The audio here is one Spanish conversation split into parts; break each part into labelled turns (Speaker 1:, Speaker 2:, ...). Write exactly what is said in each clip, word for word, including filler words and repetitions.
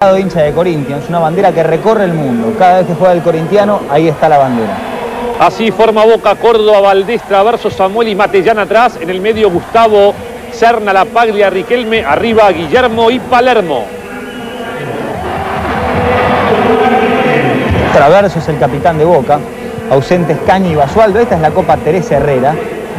Speaker 1: Hincha de Corinthians, una bandera que recorre el mundo. Cada vez que juega el corintiano, ahí está la bandera.
Speaker 2: Así forma Boca, Córdoba, Valdés, Traverso, Samuel y Matellán atrás. En el medio Gustavo, Serna, La Paglia, Riquelme. Arriba Guillermo y Palermo.
Speaker 1: Traverso es el capitán de Boca. Ausentes Caña y Basualdo. Esta es la Copa Teresa Herrera.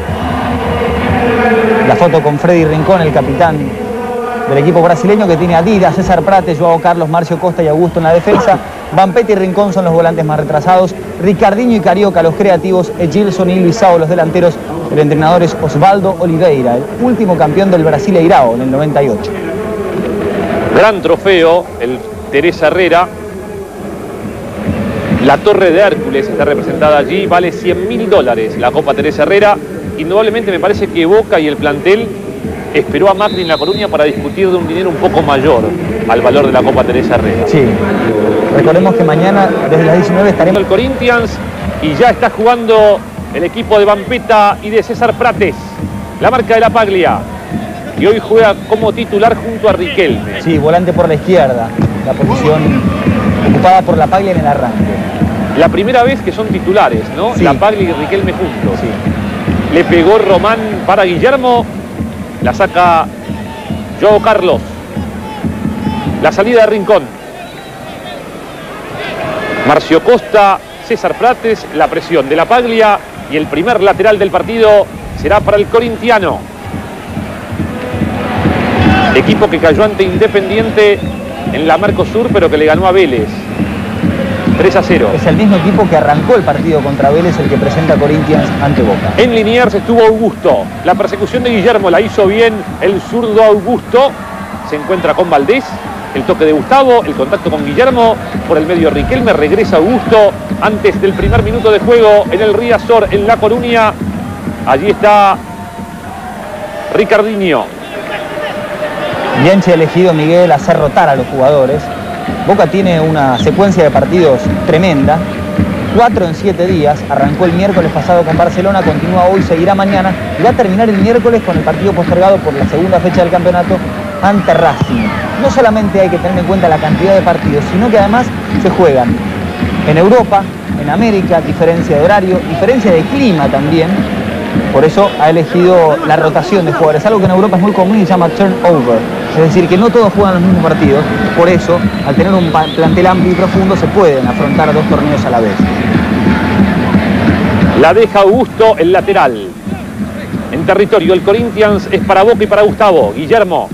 Speaker 1: La foto con Freddy Rincón, el capitán del equipo brasileño, que tiene a Dida, César Prates, Joao Carlos, Marcio Costa y Augusto en la defensa. Vampeta y Rincón son los volantes más retrasados. Ricardinho y Carioca los creativos. Edilson y Luisao los delanteros. El entrenador es Osvaldo Oliveira, el último campeón del Brasileirao en el noventa y ocho.
Speaker 2: Gran trofeo, el Teresa Herrera. La Torre de Hércules está representada allí, vale cien mil dólares la Copa Teresa Herrera. Indudablemente me parece que Boca y el plantel esperó a Macri en La Coruña para discutir de un dinero un poco mayor al valor de la Copa Teresa Herrera.
Speaker 1: Sí, recordemos que mañana desde las diecinueve estaremos...
Speaker 2: El Corinthians y ya está jugando el equipo de Vampeta y de César Prates. La marca de La Paglia, que hoy juega como titular junto a Riquelme.
Speaker 1: Sí, volante por la izquierda, la posición ocupada por La Paglia en el arranque.
Speaker 2: La primera vez que son titulares, ¿no?
Speaker 1: Sí.
Speaker 2: La Paglia y Riquelme juntos.
Speaker 1: Sí.
Speaker 2: Le pegó Román para Guillermo. La saca Joao Carlos. La salida de Rincón. Marcio Costa, César Prates, la presión de La Paglia y el primer lateral del partido será para el corintiano. Equipo que cayó ante Independiente en la Mercosur, pero que le ganó a Vélez. tres a cero.
Speaker 1: Es el mismo equipo que arrancó el partido contra Vélez, el que presenta Corinthians ante Boca.
Speaker 2: En Liniers estuvo Augusto. La persecución de Guillermo la hizo bien el zurdo Augusto. Se encuentra con Valdés. El toque de Gustavo, el contacto con Guillermo. Por el medio Riquelme, regresa Augusto antes del primer minuto de juego en el Riazor, en La Coruña. Allí está Ricardinho.
Speaker 1: Bianchi ha elegido, Miguel, hacer rotar a los jugadores. Boca tiene una secuencia de partidos tremenda, cuatro en siete días, arrancó el miércoles pasado con Barcelona, continúa hoy, seguirá mañana y va a terminar el miércoles con el partido postergado por la segunda fecha del campeonato ante Racing. No solamente hay que tener en cuenta la cantidad de partidos, sino que además se juegan en Europa, en América, diferencia de horario, diferencia de clima también. Por eso ha elegido la rotación de jugadores, algo que en Europa es muy común y se llama turnover. Es decir, que no todos juegan los mismos partidos. Por eso, al tener un plantel amplio y profundo, se pueden afrontar dos torneos a la vez.
Speaker 2: La deja Augusto, el lateral. En territorio, el Corinthians es para Boca y para Gustavo. Guillermo.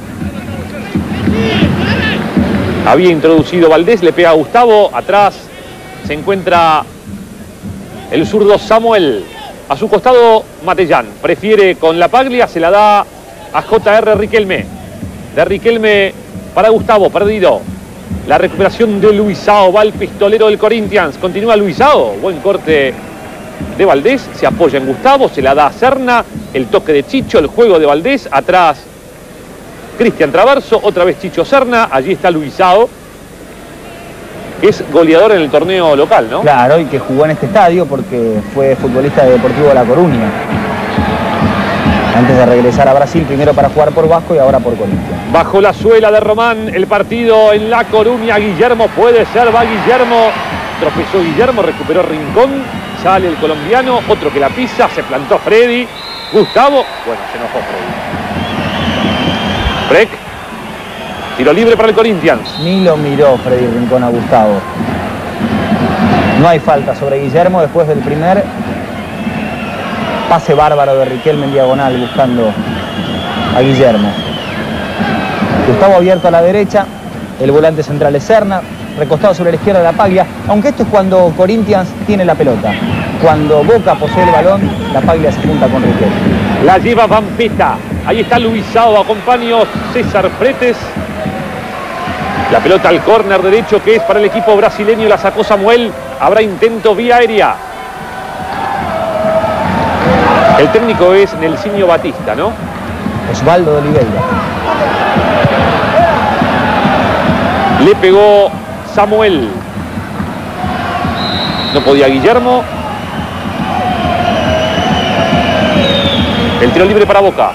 Speaker 2: Había introducido Valdés, le pega a Gustavo. Atrás se encuentra el zurdo Samuel. A su costado, Matellán. Prefiere con La Paglia, se la da a J R Riquelme. De Riquelme para Gustavo, perdido. La recuperación de Luisao, va el pistolero del Corinthians. Continúa Luisao, buen corte de Valdés. Se apoya en Gustavo, se la da a Serna. El toque de Chicho, el juego de Valdés. Atrás, Cristian Traverso, otra vez Chicho Serna. Allí está Luisao, que es goleador en el torneo local, ¿no?
Speaker 1: Claro, y que jugó en este estadio porque fue futbolista de Deportivo La Coruña. Antes de regresar a Brasil, primero para jugar por Vasco y ahora por Corinthians.
Speaker 2: Bajo la suela de Román, el partido en La Coruña. Guillermo puede ser, va Guillermo. Tropezó Guillermo, recuperó Rincón. Sale el colombiano, otro que la pisa, se plantó Freddy. Gustavo, bueno, se enojó Freddy. Break. Tiro libre para el Corinthians.
Speaker 1: Ni lo miró Freddy Rincón a Gustavo. No hay falta sobre Guillermo después del primer pase bárbaro de Riquelme en diagonal buscando a Guillermo. Gustavo abierto a la derecha, el volante central es Serna, recostado sobre la izquierda de La Paglia, aunque esto es cuando Corinthians tiene la pelota. Cuando Boca posee el balón, La Paglia se junta con Riquelme.
Speaker 2: La lleva Vampeta. Ahí está Luisao, acompaña César Prates. La pelota al córner derecho que es para el equipo brasileño, la sacó Samuel. Habrá intento vía aérea. El técnico es Nelsinho Batista, ¿no?
Speaker 1: Osvaldo de Oliveira.
Speaker 2: Le pegó Samuel. No podía Guillermo. El tiro libre para Boca.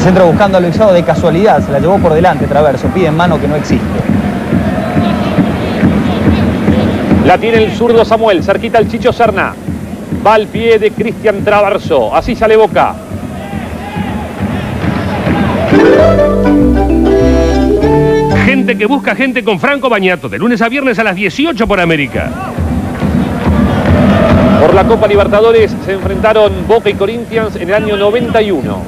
Speaker 1: centro buscando a Luisao de casualidad, se la llevó por delante Traverso, pide en mano que no existe.
Speaker 2: La tiene el zurdo Samuel, cerquita el Chicho Serna. Va al pie de Cristian Traverso, así sale Boca.
Speaker 3: Gente que busca gente con Franco Bagnato, de lunes a viernes a las dieciocho por América.
Speaker 2: Por la Copa Libertadores se enfrentaron Boca y Corinthians en el año noventa y uno.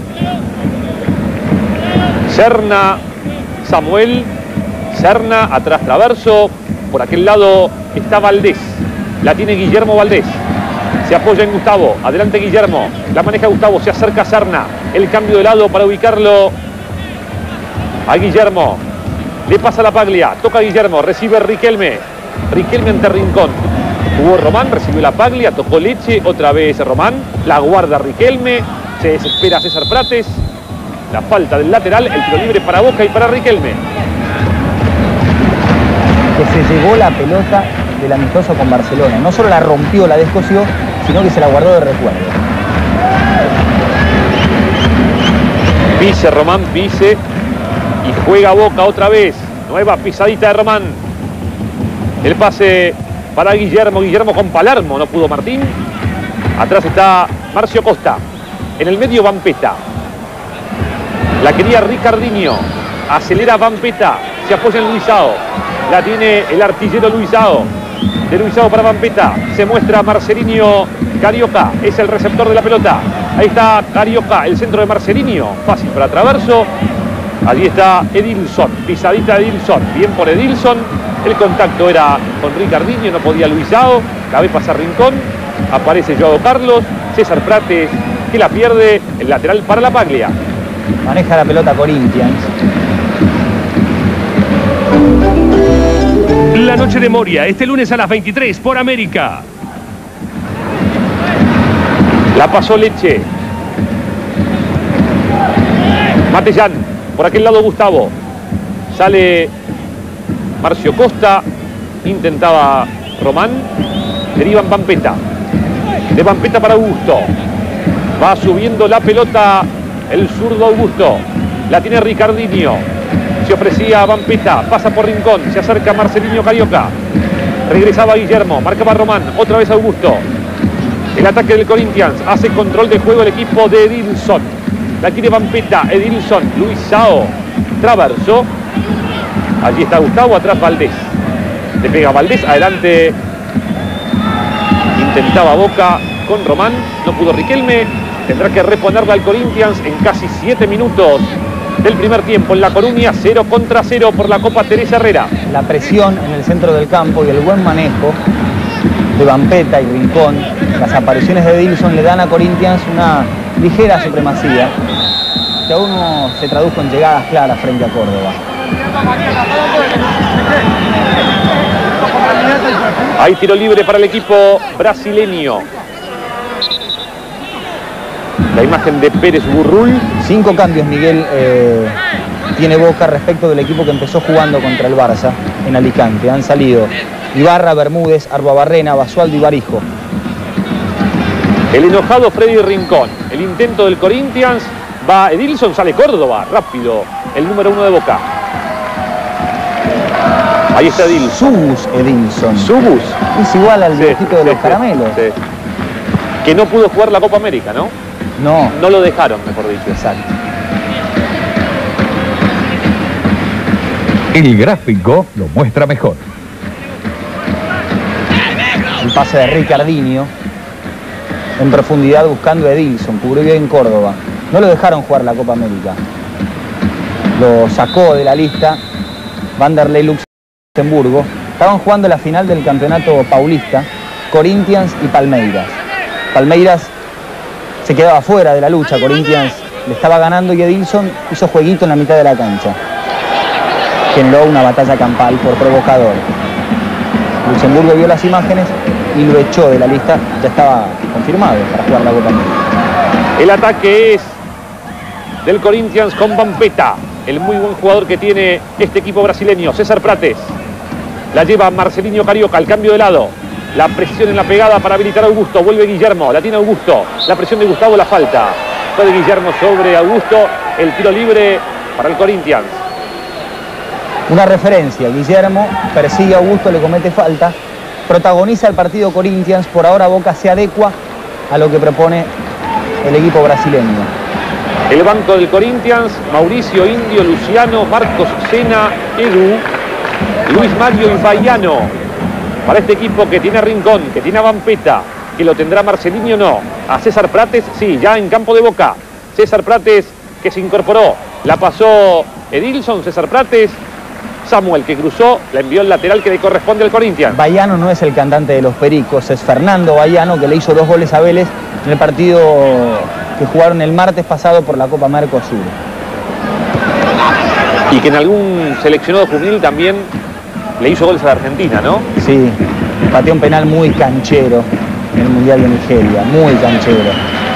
Speaker 2: Serna, Samuel, Serna, atrás Traverso, por aquel lado está Valdés, la tiene Guillermo Valdés, se apoya en Gustavo, adelante Guillermo, la maneja Gustavo, se acerca Serna, el cambio de lado para ubicarlo a Guillermo, le pasa la Paglia, toca Guillermo, recibe Riquelme, Riquelme ante Rincón, jugó Román, recibió la Paglia, tocó Leche, otra vez Román, la guarda Riquelme, se desespera César Prates, la falta del lateral, el tiro libre para Boca y para Riquelme.
Speaker 1: Que se llevó la pelota del amistoso con Barcelona. No solo la rompió, la descosió, sino que se la guardó de recuerdo.
Speaker 2: Pise Román, pise y juega Boca otra vez. Nueva pisadita de Román. El pase para Guillermo, Guillermo con Palermo, no pudo Martín. Atrás está Marcio Costa. En el medio Vampeta. La quería Ricardinho. Acelera Vampeta. Se apoya en Luisao. La tiene el artillero Luisao. De Luisao para Vampeta. Se muestra Marcelinho Carioca. Es el receptor de la pelota. Ahí está Carioca. El centro de Marcelinho. Fácil para Traverso. Allí está Edilson. Pisadita de Edilson. Bien por Edilson. El contacto era con Ricardinho. No podía Luisao. Cabe pasar Rincón. Aparece Joao Carlos. César Prates que la pierde. El lateral para la Paglia.
Speaker 1: Maneja la pelota Corinthians.
Speaker 3: La noche de Moria, este lunes a las veintitrés por América.
Speaker 2: La pasó Leche. Matellán. Por aquel lado Gustavo. Sale Marcio Costa. Intentaba Román. Derivan Vampeta. De Vampeta para Augusto. Va subiendo la pelota el zurdo Augusto. La tiene Ricardinho. Se ofrecía a Vampeta. Pasa por Rincón. Se acerca Marcelinho Carioca. Regresaba Guillermo. Marcaba Román. Otra vez Augusto. El ataque del Corinthians. Hace control de juego el equipo de Edilson. La quiere Vampeta. Edilson. Luisao. Traverso. Allí está Gustavo. Atrás Valdés. Le pega Valdés. Adelante. Intentaba Boca con Román. No pudo Riquelme. Tendrá que reponerla al Corinthians en casi siete minutos del primer tiempo. En La Coruña, cero contra cero por la Copa Teresa Herrera.
Speaker 1: La presión en el centro del campo y el buen manejo de Vampeta y Rincón, las apariciones de Edilson le dan a Corinthians una ligera supremacía que aún no se tradujo en llegadas claras frente a Córdoba.
Speaker 2: Hay tiro libre para el equipo brasileño. La imagen de Pérez Burrul.
Speaker 1: Cinco cambios, Miguel, eh, tiene Boca respecto del equipo que empezó jugando contra el Barça en Alicante. Han salido Ibarra, Bermúdez, Arbabarrena, Basualdo y Barijo.
Speaker 2: El enojado Freddy Rincón. El intento del Corinthians. Va Edilson, sale Córdoba. Rápido. El número uno de Boca. Ahí está Edilson.
Speaker 1: Subus Edilson.
Speaker 2: Subus.
Speaker 1: Es igual al
Speaker 2: Sí,
Speaker 1: dibujito de los
Speaker 2: sí,
Speaker 1: caramelos.
Speaker 2: sí. Que no pudo jugar la Copa América, ¿no?
Speaker 1: No.
Speaker 2: No lo dejaron, mejor dicho.
Speaker 1: Exacto.
Speaker 4: El gráfico lo muestra mejor.
Speaker 1: El pase de Ricardinho. En profundidad buscando a Edilson. Cubrió bien Córdoba. No lo dejaron jugar la Copa América. Lo sacó de la lista Vanderlei Luxemburgo. Estaban jugando la final del campeonato paulista. Corinthians y Palmeiras. Palmeiras se quedaba fuera de la lucha. Corinthians le estaba ganando y Edilson hizo jueguito en la mitad de la cancha. Generó una batalla campal por provocador. Luxemburgo vio las imágenes y lo echó de la lista. Ya estaba confirmado para jugar la Copa América.
Speaker 2: El ataque es del Corinthians con Vampeta. El muy buen jugador que tiene este equipo brasileño. César Prates. La lleva Marcelinho Carioca. Al cambio de lado. La presión en la pegada para habilitar a Augusto. Vuelve Guillermo. La tiene Augusto. La presión de Gustavo, la falta. Fue de Guillermo sobre Augusto. el tiro libre para el Corinthians.
Speaker 1: Una referencia, Guillermo persigue a Augusto, le comete falta, protagoniza el partido Corinthians, por ahora Boca se adecua a lo que propone el equipo brasileño.
Speaker 2: El banco del Corinthians, Mauricio, Indio, Luciano, Marcos, Sena, Edu, Luis Mario y Baiano. Para este equipo que tiene a Rincón, que tiene a Vampeta, que lo tendrá Marcelinho, no. A César Prates, sí, ya en campo de Boca. César Prates que se incorporó, la pasó Edilson, César Prates. Samuel que cruzó, la envió el lateral que le corresponde al Corinthians.
Speaker 1: Baiano no es el cantante de los Pericos, es Fernando Baiano, que le hizo dos goles a Vélez en el partido que jugaron el martes pasado por la Copa Mercosur.
Speaker 2: Y que en algún seleccionado juvenil también le hizo goles a la Argentina, ¿no?
Speaker 1: Sí, pateó un penal muy canchero en el Mundial de Nigeria, muy canchero.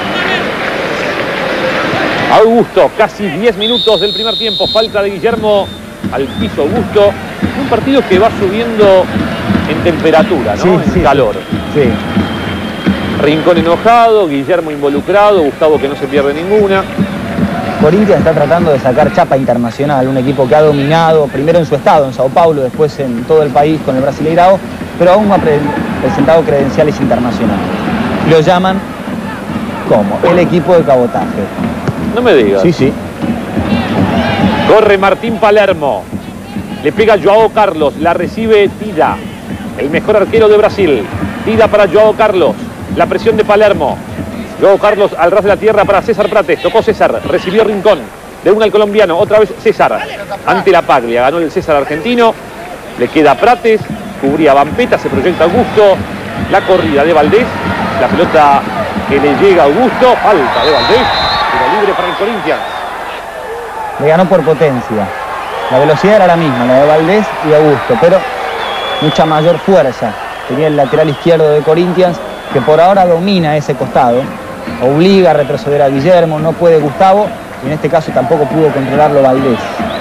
Speaker 2: Augusto, casi diez minutos del primer tiempo, falta de Guillermo al piso Augusto. Un partido que va subiendo en temperatura, ¿no?
Speaker 1: Sí,
Speaker 2: en
Speaker 1: sí,
Speaker 2: calor.
Speaker 1: Sí.
Speaker 2: Rincón enojado, Guillermo involucrado, Gustavo que no se pierde ninguna.
Speaker 1: Corinthians está tratando de sacar chapa internacional, un equipo que ha dominado primero en su estado, en Sao Paulo, después en todo el país con el Brasileirao, pero aún no ha pre presentado credenciales internacionales. Lo llaman como el equipo de cabotaje.
Speaker 2: No me digas.
Speaker 1: Sí, sí.
Speaker 2: Corre Martín Palermo. Le pega Joao Carlos. La recibe Tida, el mejor arquero de Brasil. Tida para Joao Carlos. La presión de Palermo. Joao Carlos al ras de la tierra para César Prates. Tocó César. Recibió Rincón. De una al colombiano. Otra vez César. Ante la Paglia. Ganó el César argentino. Le queda Prates. Cubría Vampeta. Se proyecta Augusto. La corrida de Valdés. La pelota que le llega a Augusto. Falta de Valdés. Tiro libre para el Corinthians.
Speaker 1: Le ganó por potencia. La velocidad era la misma, la de Valdés y Augusto, pero mucha mayor fuerza tenía el lateral izquierdo de Corinthians, que por ahora domina ese costado, obliga a retroceder a Guillermo, no puede Gustavo, y en este caso tampoco pudo controlarlo Valdés.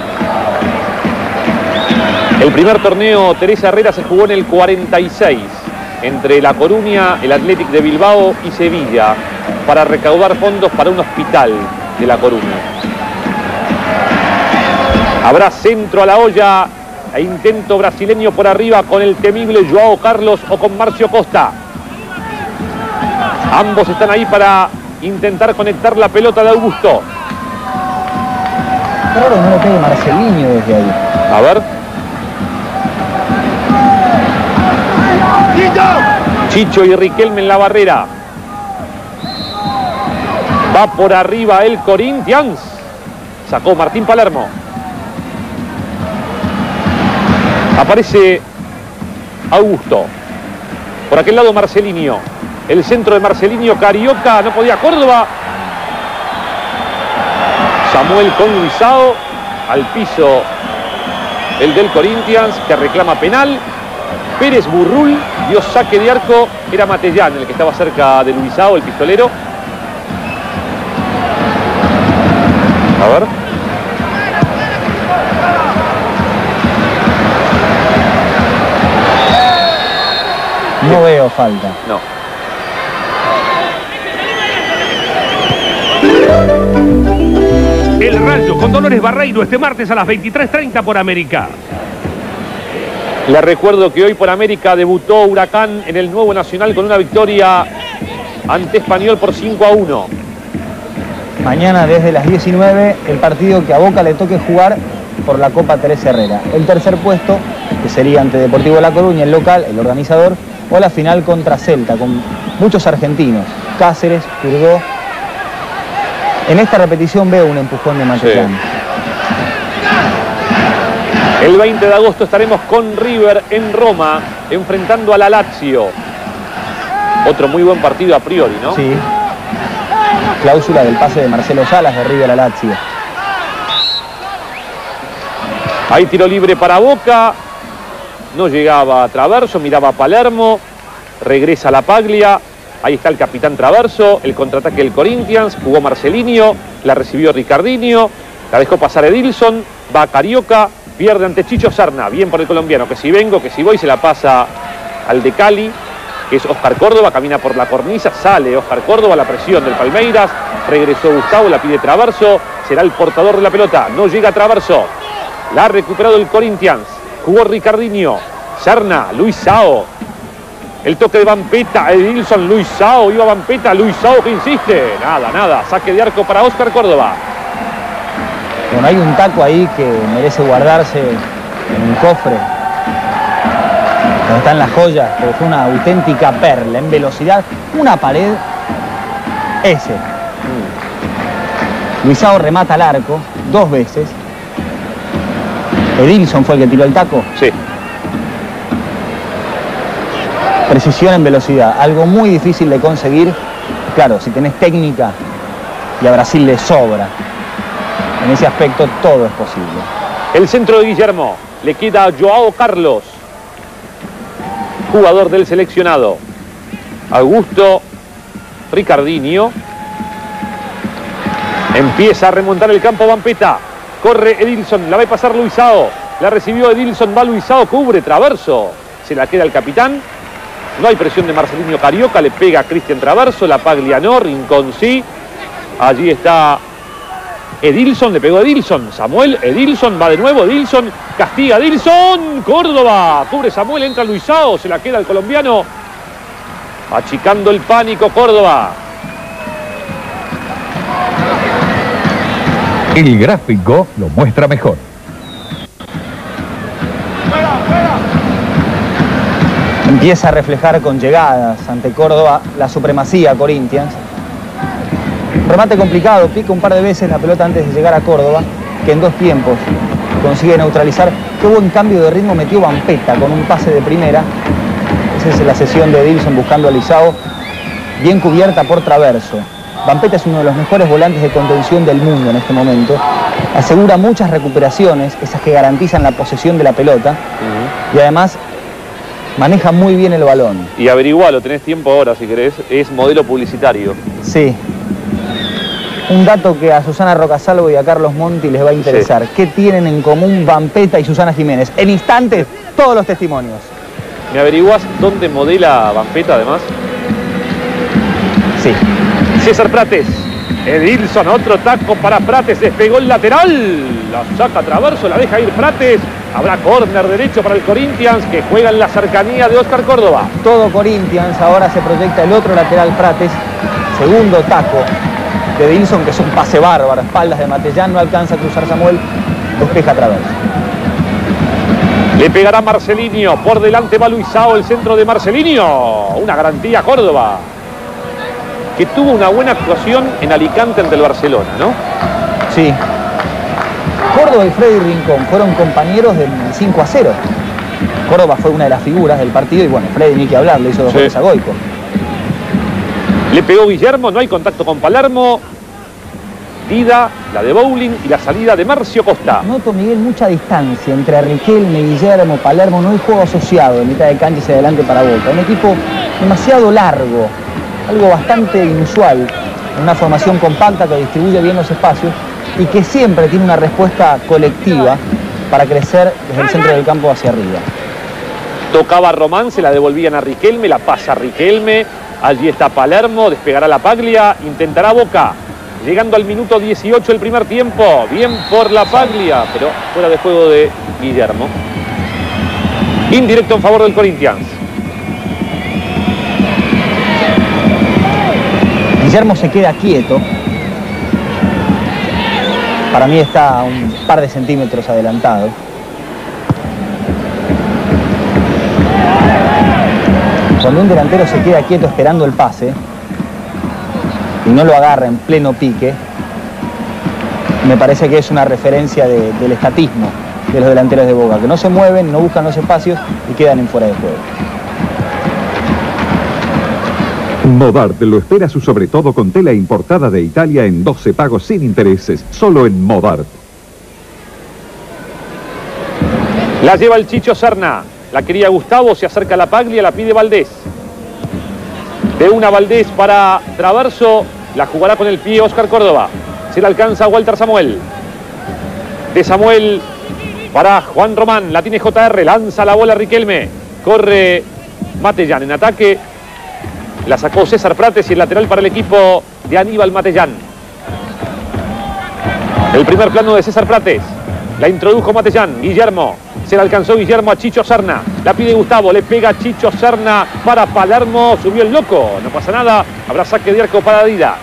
Speaker 2: El primer torneo Teresa Herrera se jugó en el cuarenta y seis, entre La Coruña, el Athletic de Bilbao y Sevilla, para recaudar fondos para un hospital de La Coruña. Habrá centro a la olla e intento brasileño por arriba con el temible Joao Carlos o con Marcio Costa. Ambos están ahí para intentar conectar la pelota de Augusto.
Speaker 1: Claro, no le pegue Marcelinho desde ahí.
Speaker 2: A ver. Chicho y Riquelme en la barrera. Va por arriba el Corinthians. Sacó Martín Palermo. Aparece Augusto. Por aquel lado Marcelinho. El centro de Marcelinho, Carioca, no podía Córdoba. Samuel con Luisao. Al piso el del Corinthians, que reclama penal. Pérez Burrul dio saque de arco. Era Matellán el que estaba cerca de Luisao, el pistolero. A ver.
Speaker 1: No veo falta.
Speaker 2: No.
Speaker 3: El Rayo con Dolores Barreiro este martes a las veintitrés treinta por América.
Speaker 2: Les recuerdo que hoy por América debutó Huracán en el nuevo Nacional con una victoria ante Español por cinco a uno.
Speaker 1: Mañana desde las diecinueve el partido que a Boca le toque jugar por la Copa Teresa Herrera. El tercer puesto, que sería ante Deportivo La Coruña, el local, el organizador, o la final contra Celta, con muchos argentinos, Cáceres, Turgó. En esta repetición veo un empujón de Matellán.
Speaker 2: Sí. El veinte de agosto estaremos con River en Roma, enfrentando a la Lazio. Otro muy buen partido a priori, ¿no?
Speaker 1: Sí. Cláusula del pase de Marcelo Salas de River a Lazio.
Speaker 2: Hay tiro libre para Boca. No llegaba a Traverso, miraba a Palermo. Regresa a la Paglia. Ahí está el capitán Traverso. El contraataque del Corinthians. Jugó Marcelinho. La recibió Ricardinho. La dejó pasar Edilson. Va a Carioca. Pierde ante Chicho Serna. Bien por el colombiano. Que si vengo, que si voy, se la pasa al de Cali. que es Oscar Córdoba, camina por la cornisa, sale Oscar Córdoba, la presión del Palmeiras, regresó Gustavo, la pide Traverso, será el portador de la pelota, no llega Traverso, la ha recuperado el Corinthians, jugó Ricardinho, Serna, Luis Sao, el toque de Vampeta, Edilson, Luis Sao, iba Vampeta, Luis Sao que insiste, nada, nada, saque de arco para Oscar Córdoba.
Speaker 1: Bueno, hay un taco ahí que merece guardarse en un cofre, donde están las joyas, porque fue una auténtica perla en velocidad, una pared, ese. Luisao remata al arco dos veces. Edilson fue el que tiró el taco.
Speaker 2: Sí.
Speaker 1: Precisión en velocidad, algo muy difícil de conseguir. Claro, si tenés técnica, y a Brasil le sobra. En ese aspecto todo es posible.
Speaker 2: El centro de Guillermo, le queda a Joao Carlos, jugador del seleccionado. Augusto Ricardinho. Empieza a remontar el campo Vampeta. Corre Edilson, la va a pasar Luisao. La recibió Edilson, va Luisao, cubre Traverso. Se la queda el capitán. No hay presión de Marcelinho Carioca, le pega a Cristian Traverso, la Paglia no, Rincón sí. Allí está Edilson, le pegó a Edilson. Samuel, Edilson, va de nuevo Edilson, castiga Edilson. Córdoba, cubre Samuel, entra Luisao, se la queda el colombiano. Achicando el pánico Córdoba.
Speaker 4: El gráfico lo muestra mejor.
Speaker 1: Empieza a reflejar con llegadas ante Córdoba la supremacía Corinthians. Remate complicado, pica un par de veces la pelota antes de llegar a Córdoba, que en dos tiempos consigue neutralizar. Qué buen cambio de ritmo metió Vampeta con un pase de primera. Esa es la sesión de Edilson buscando a Luisao, bien cubierta por Traverso. Vampeta es uno de los mejores volantes de contención del mundo en este momento. Asegura muchas recuperaciones, esas que garantizan la posesión de la pelota. Uh-huh. Y además maneja muy bien el balón.
Speaker 2: Y averigualo, tenés tiempo ahora si querés, es modelo publicitario.
Speaker 1: Sí. Un dato que a Susana Rocasalvo y a Carlos Monti les va a interesar. Sí. ¿Qué tienen en común Vampeta y Susana Jiménez? En instantes, todos los testimonios.
Speaker 2: ¿Me averiguás dónde modela Vampeta además?
Speaker 1: Sí.
Speaker 2: César Prates. Edilson, otro taco para Prates, despegó el lateral. La saca Traverso, la deja ir Prates. Habrá córner derecho para el Corinthians, que juega en la cercanía de Oscar Córdoba.
Speaker 1: Todo Corinthians, ahora se proyecta el otro lateral Prates. Segundo taco de Edilson, que es un pase bárbaro, espaldas de Matellán, no alcanza a cruzar Samuel, despeja Traverso.
Speaker 2: Le pegará Marcelinho, por delante va Luisao, el centro de Marcelinho. Una garantía Córdoba, que tuvo una buena actuación en Alicante ante el Barcelona, ¿no?
Speaker 1: Sí. Córdoba y Freddy Rincón fueron compañeros del cinco a cero. Córdoba fue una de las figuras del partido y bueno, Freddy ni que hablar, le hizo dos goles a Goico.
Speaker 2: Le pegó Guillermo, no hay contacto con Palermo. Dida, la de Bowling y la salida de Marcio Costa.
Speaker 1: Noto, Miguel, mucha distancia entre Riquelme, Guillermo, Palermo. No hay juego asociado en mitad de cancha y hacia adelante para Boca. Un equipo demasiado largo, algo bastante inusual. Una formación compacta que distribuye bien los espacios y que siempre tiene una respuesta colectiva para crecer desde el centro del campo hacia arriba.
Speaker 2: Tocaba Román, se la devolvían a Riquelme, la pasa a Riquelme. Allí está Palermo, despegará la Paglia, intentará Boca. Llegando al minuto dieciocho el primer tiempo. Bien por la Paglia, pero fuera de juego de Guillermo. Indirecto en favor del Corinthians.
Speaker 1: Guillermo se queda quieto. Para mí está un par de centímetros adelantado. Cuando un delantero se queda quieto esperando el pase y no lo agarra en pleno pique, me parece que es una referencia de, del estatismo de los delanteros de Boca, que no se mueven, no buscan los espacios y quedan en fuera de juego.
Speaker 4: Modart lo espera su sobre todo con tela importada de Italia en doce pagos sin intereses, solo en Modart.
Speaker 2: La lleva el Chicho Serna, la quería Gustavo, se acerca a la Paglia, la pide Valdés. De una Valdés para Traverso, la jugará con el pie Oscar Córdoba. Se la alcanza a Walter Samuel. De Samuel para Juan Román, la tiene J R, lanza la bola Riquelme. Corre Matellán en ataque, La sacó César Prates y el lateral para el equipo de Aníbal Matellán. El primer plano de César Prates. La introdujo Matellán. Guillermo. Se la alcanzó Guillermo a Chicho Serna. La pide Gustavo. Le pega Chicho Serna para Palermo. Subió el loco. No pasa nada. Habrá saque de arco para Dida.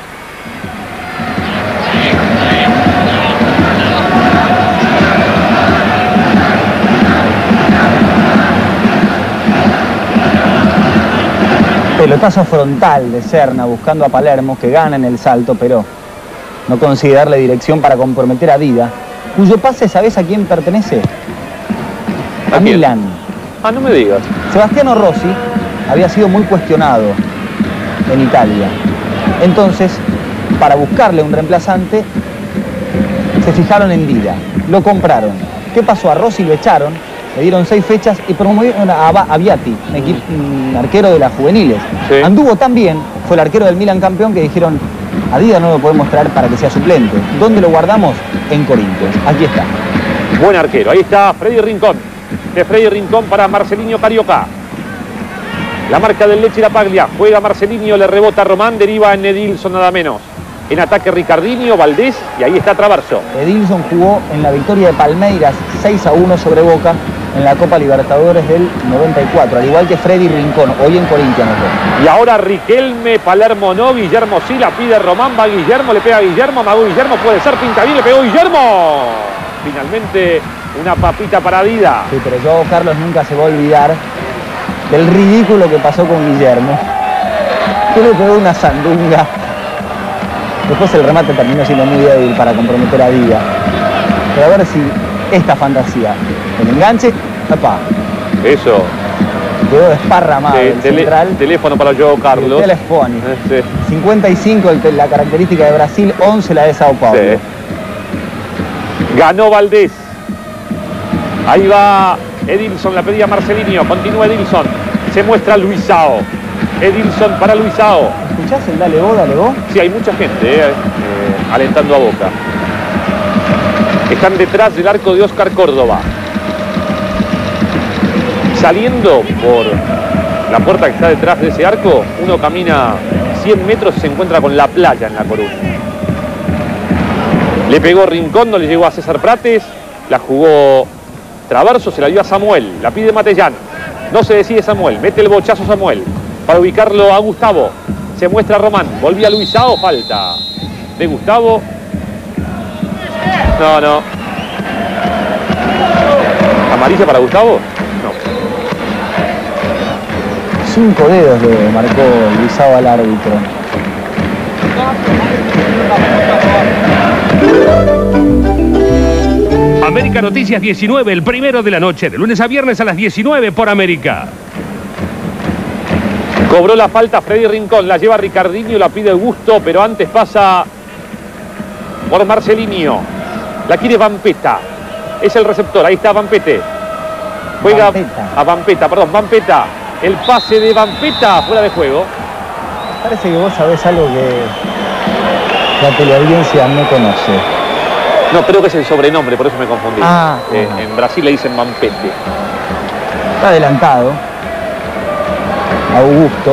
Speaker 1: Pelotazo frontal de Serna buscando a Palermo, que gana en el salto, pero no consigue darle dirección para comprometer a Dida, cuyo pase, ¿sabés a quién pertenece? A, ¿A Milán.
Speaker 2: Ah, no me digas.
Speaker 1: Sebastiano Rossi había sido muy cuestionado en Italia. Entonces, para buscarle un reemplazante, se fijaron en Dida. Lo compraron. ¿Qué pasó? A Rossi lo echaron. Le dieron seis fechas y promovieron a Aviati, un, equipo, un arquero de las juveniles. Sí. Anduvo tan bien, fue el arquero del Milan campeón, que dijeron, a Dida no lo podemos traer para que sea suplente. ¿Dónde lo guardamos? En Corinthians. Aquí está.
Speaker 2: Buen arquero. Ahí está Freddy Rincón. De Freddy Rincón para Marcelinho Carioca. La marca del Lecce La Paglia. Juega Marcelinho, le rebota Román, deriva en Edilson nada menos. En ataque Ricardinho, Valdés y ahí está Traverso.
Speaker 1: Edilson jugó en la victoria de Palmeiras seis a uno sobre Boca en la Copa Libertadores del noventa y cuatro, al igual que Freddy Rincón, hoy en Corinthians.
Speaker 2: Y ahora Riquelme, Palermo no, Guillermo sí, la pide Román, va Guillermo, le pega a Guillermo, Mago Guillermo, puede ser, pinta bien, le pegó Guillermo. Finalmente una papita para Dida.
Speaker 1: Sí, pero yo, Carlos, nunca se va a olvidar del ridículo que pasó con Guillermo. Que le pegó una sandunga. Después el remate terminó siendo muy débil para comprometer a Dida. Pero a ver si esta fantasía, el enganche, ¡papá!
Speaker 2: Eso.
Speaker 1: Quedó desparramado
Speaker 2: de,
Speaker 1: el
Speaker 2: tele,
Speaker 1: central.
Speaker 2: Teléfono para yo, Carlos.
Speaker 1: Teléfono.
Speaker 2: Sí.
Speaker 1: cincuenta y cinco el, la característica de Brasil, once la de Sao Paulo. Sí.
Speaker 2: Ganó Valdés. Ahí va Edilson, la pedía Marcelinho. Continúa Edilson. Se muestra Luisao. Edilson para Luisao.
Speaker 1: ¿Escuchás el dale vos, dale vos?
Speaker 2: Sí, hay mucha gente eh, eh, alentando a Boca. Están detrás del arco de Oscar Córdoba. Saliendo por la puerta que está detrás de ese arco, uno camina cien metros y se encuentra con la playa en La Coruña. Le pegó Rincón, no le llegó a César Prates. La jugó Traverso, se la dio a Samuel. La pide Matellán. No se decide Samuel. Mete el bochazo Samuel para ubicarlo a Gustavo. Se muestra Román. Volvía Luisao. Falta de Gustavo. No, no. ¿Amarilla para Gustavo? No.
Speaker 1: Cinco dedos le marcó Luisao al árbitro.
Speaker 3: América Noticias diecinueve, el primero de la noche, de lunes a viernes a las diecinueve por América.
Speaker 2: Cobró la falta Freddy Rincón, la lleva Ricardinho, la pide Augusto, pero antes pasa por Marcelinho. La quiere Vampeta. Es el receptor, ahí está Vampete. Juega Vampeta. a Vampeta, perdón, Vampeta. El pase de Vampeta fuera de juego.
Speaker 1: Parece que vos sabés algo que la teleaudiencia no conoce.
Speaker 2: No, creo que es el sobrenombre, por eso me confundí.
Speaker 1: Ah,
Speaker 2: eh, en Brasil le dicen Vampete.
Speaker 1: Está adelantado. Augusto.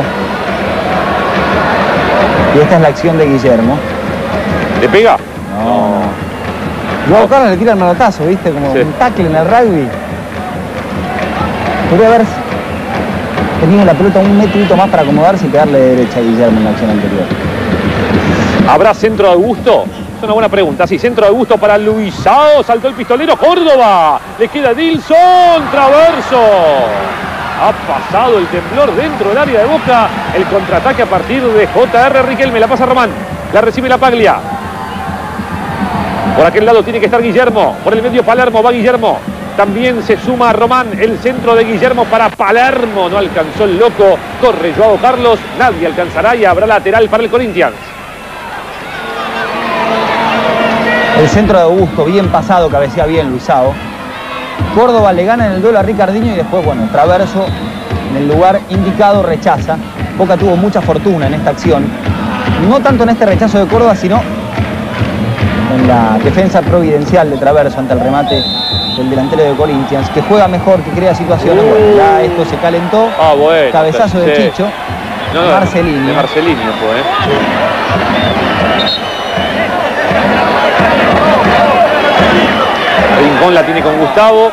Speaker 1: Y esta es la acción de Guillermo.
Speaker 2: ¿Le pega?
Speaker 1: No. Luego Carlos le tira el manotazo, ¿viste? Como sí. Un tackle en el rugby. Podría haber tenido la pelota un metrito más para acomodarse y pegarle de derecha a Guillermo en la acción anterior.
Speaker 2: ¿Habrá centro de Augusto? Es una buena pregunta. Sí, centro de Augusto para Luisao. Saltó el pistolero. Córdoba. Le queda Edilson. Traverso. Ha pasado el temblor dentro del área de Boca. El contraataque a partir de J R Riquelme. La pasa Román. La recibe La Paglia. Por aquel lado tiene que estar Guillermo. Por el medio Palermo. Va Guillermo. También se suma a Román. El centro de Guillermo para Palermo. No alcanzó el loco. Corre Joao Carlos. Nadie alcanzará y habrá lateral para el Corinthians.
Speaker 1: El centro de Augusto, bien pasado, cabecea bien Luisao. Córdoba le gana en el duelo a Ricardinho y después, bueno, Traverso en el lugar indicado rechaza. Boca tuvo mucha fortuna en esta acción. No tanto en este rechazo de Córdoba, sino en la defensa providencial de Traverso ante el remate del delantero de Corinthians, que juega mejor, que crea situaciones. Bueno, ya esto se calentó.
Speaker 2: Ah, bueno,
Speaker 1: cabezazo de
Speaker 2: sí.
Speaker 1: Chicho.
Speaker 2: No, no,
Speaker 1: Marcelinho.
Speaker 2: De Marcelinho fue, ¿eh? Rincón la tiene con Gustavo.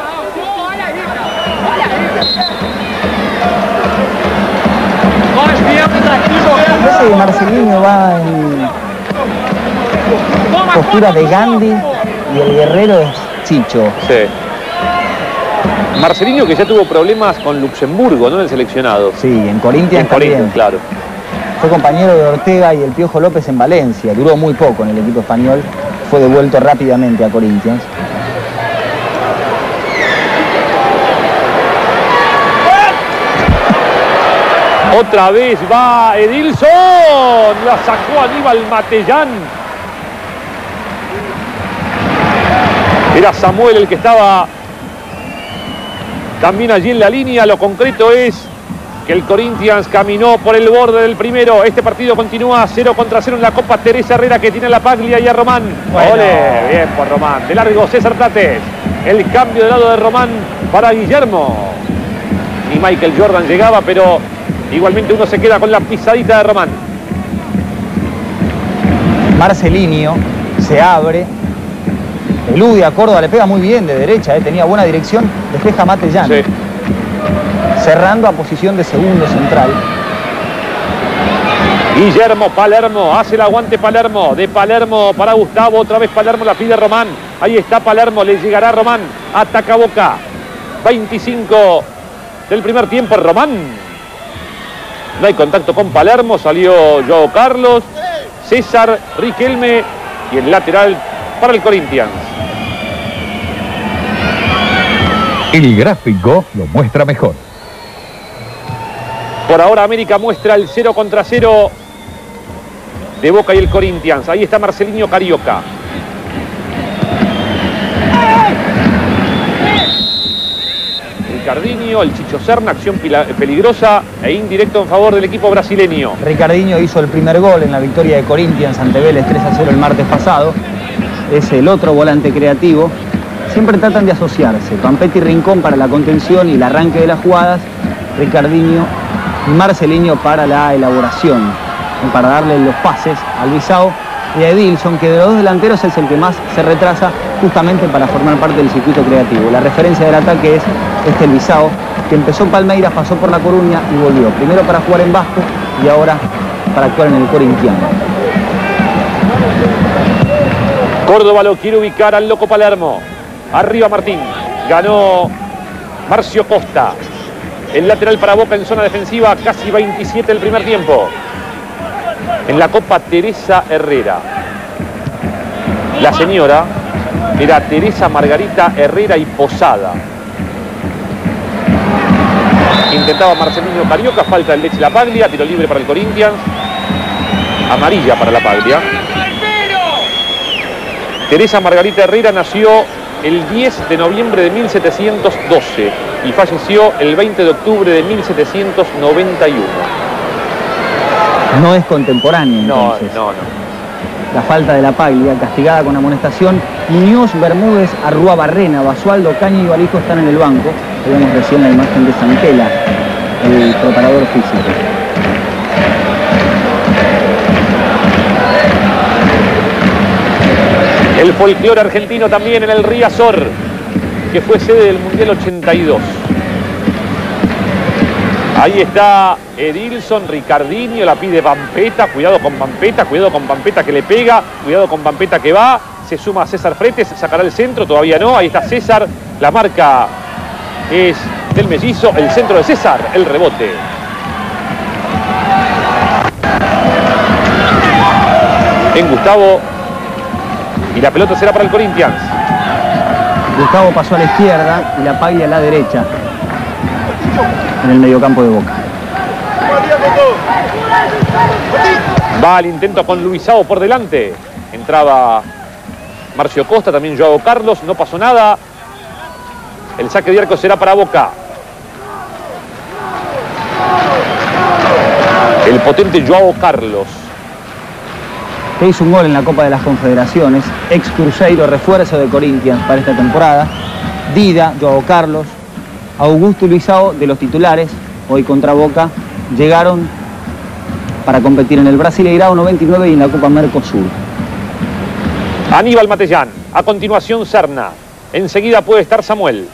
Speaker 1: Parece que Marcelinho va en postura de Gandhi y el guerrero es Chicho.
Speaker 2: Sí. Marcelinho que ya tuvo problemas con Luxemburgo, ¿no? En el seleccionado.
Speaker 1: Sí, en Corinthians
Speaker 2: En Corinthians,
Speaker 1: también.
Speaker 2: claro.
Speaker 1: Fue compañero de Ortega y el Piojo López en Valencia. Duró muy poco en el equipo español. Fue devuelto rápidamente a Corinthians.
Speaker 2: Otra vez va Edilson. La sacó Aníbal Matellán. Era Samuel el que estaba también allí en la línea. Lo concreto es que el Corinthians caminó por el borde del primero. Este partido continúa cero contra cero en la Copa Teresa Herrera, que tiene a la Paglia y a Román.
Speaker 1: Bueno.
Speaker 2: ¡Ole! Bien por Román. De largo César Plates. El cambio de lado de Román para Guillermo. Y Michael Jordan llegaba, pero igualmente uno se queda con la pisadita de Román.
Speaker 1: Marcelinho se abre. Elude a Córdoba, le pega muy bien de derecha, eh, tenía buena dirección, despeja Matellán.
Speaker 2: Sí.
Speaker 1: Cerrando a posición de segundo central.
Speaker 2: Guillermo Palermo, hace el aguante Palermo, de Palermo para Gustavo, otra vez Palermo, la pide Román. Ahí está Palermo, le llegará Román, ataca Boca. veinticinco del primer tiempo, Román. No hay contacto con Palermo, salió Joao Carlos, César, Riquelme y el lateral para el Corinthians.
Speaker 4: El gráfico lo muestra mejor.
Speaker 2: Por ahora América muestra el cero contra cero de Boca y el Corinthians. Ahí está Marcelinho Carioca. Ricardinho, el Chicho Serna, acción peligrosa e indirecto en favor del equipo brasileño.
Speaker 1: Ricardinho hizo el primer gol en la victoria de Corinthians ante Vélez tres a cero el martes pasado. Es el otro volante creativo. Siempre tratan de asociarse. Pampetti y Rincón para la contención y el arranque de las jugadas. Ricardinho y Marcelinho para la elaboración, para darle los pases a Luisao y a Edilson, que de los dos delanteros es el que más se retrasa justamente para formar parte del circuito creativo. La referencia del ataque es este Luisao, que empezó en Palmeiras, pasó por La Coruña y volvió. Primero para jugar en Vasco y ahora para actuar en el Corinthians.
Speaker 2: Córdoba lo quiere ubicar al loco Palermo. Arriba Martín. Ganó Marcio Costa. El lateral para Boca en zona defensiva, casi veintisiete el primer tiempo. En la Copa Teresa Herrera. La señora era Teresa Margarita Herrera y Posada. Intentaba Marcelinho Carioca, falta el Leche La Paglia, tiro libre para el Corinthians. Amarilla para La Paglia. Teresa Margarita Herrera nació el diez de noviembre de mil setecientos doce y falleció el veinte de octubre de mil setecientos noventa y uno.
Speaker 1: No es contemporáneo,
Speaker 2: No,
Speaker 1: entonces.
Speaker 2: no, no.
Speaker 1: La falta de La Paglia, castigada con amonestación. Muñoz, Bermúdez, Arrua Barrena, Basualdo, Caño y Balijo están en el banco. Vemos recién la imagen de Santela, el preparador físico.
Speaker 2: El folclore argentino también en el Riazor, que fue sede del Mundial ochenta y dos. Ahí está Edilson, Ricardinho, la pide Vampeta, cuidado con Vampeta, cuidado con Vampeta que le pega, cuidado con Vampeta que va, se suma César Fretes, sacará el centro, todavía no, ahí está César, la marca es del mellizo, el centro de César, el rebote. En Gustavo, y la pelota será para el Corinthians.
Speaker 1: Gustavo pasó a la izquierda y La Paglia a la derecha en el mediocampo de Boca.
Speaker 2: Va al intento con Luisao por delante. Entraba Marcio Costa, también Joao Carlos, no pasó nada. El saque de arco será para Boca. El potente Joao Carlos.
Speaker 1: Que hizo un gol en la Copa de las Confederaciones, ex Cruzeiro, refuerzo de Corinthians para esta temporada. Dida, Joao Carlos, Augusto y Luisao de los titulares, hoy contra Boca, llegaron para competir en el Brasileirao noventa y nueve y en la Copa Mercosur.
Speaker 2: Aníbal Matellán. A continuación Serna. Enseguida puede estar Samuel.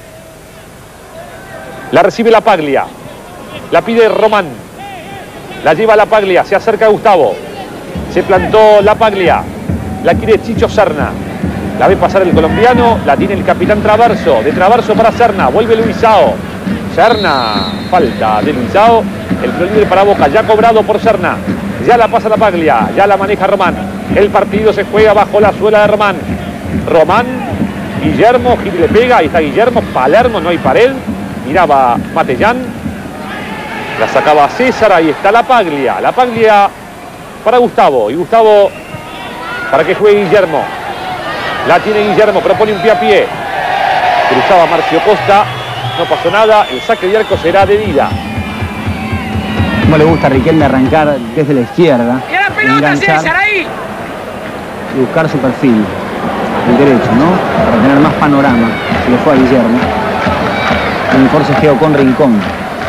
Speaker 2: La recibe la Paglia. La pide Román. La lleva la Paglia. Se acerca Gustavo. Se plantó la Paglia. La quiere Chicho Serna. La ve pasar el colombiano. La tiene el capitán Traverso. De Traverso para Serna. Vuelve Luisao. Serna. Falta de Luisao. El tiro libre para Boca. Ya cobrado por Serna. Ya la pasa la Paglia. Ya la maneja Román. El partido se juega bajo la suela de Román. Román. Guillermo. Gil le pega. Ahí está Guillermo. Palermo. No hay pared. Miraba Matellán. La sacaba César. Ahí está la Paglia. La Paglia para Gustavo. Y Gustavo para que juegue Guillermo. La tiene Guillermo. Propone un pie a pie. Cruzaba Marcio Costa. No pasó nada. El saque de arco será de Dida.
Speaker 1: No le gusta a Riquelme arrancar desde la izquierda.
Speaker 5: ¡Y la pelota, César, ahí!
Speaker 1: Y buscar su perfil. El derecho, ¿no? Para tener más panorama. Se le fue a Guillermo. Un mejor sejeo con Rincón.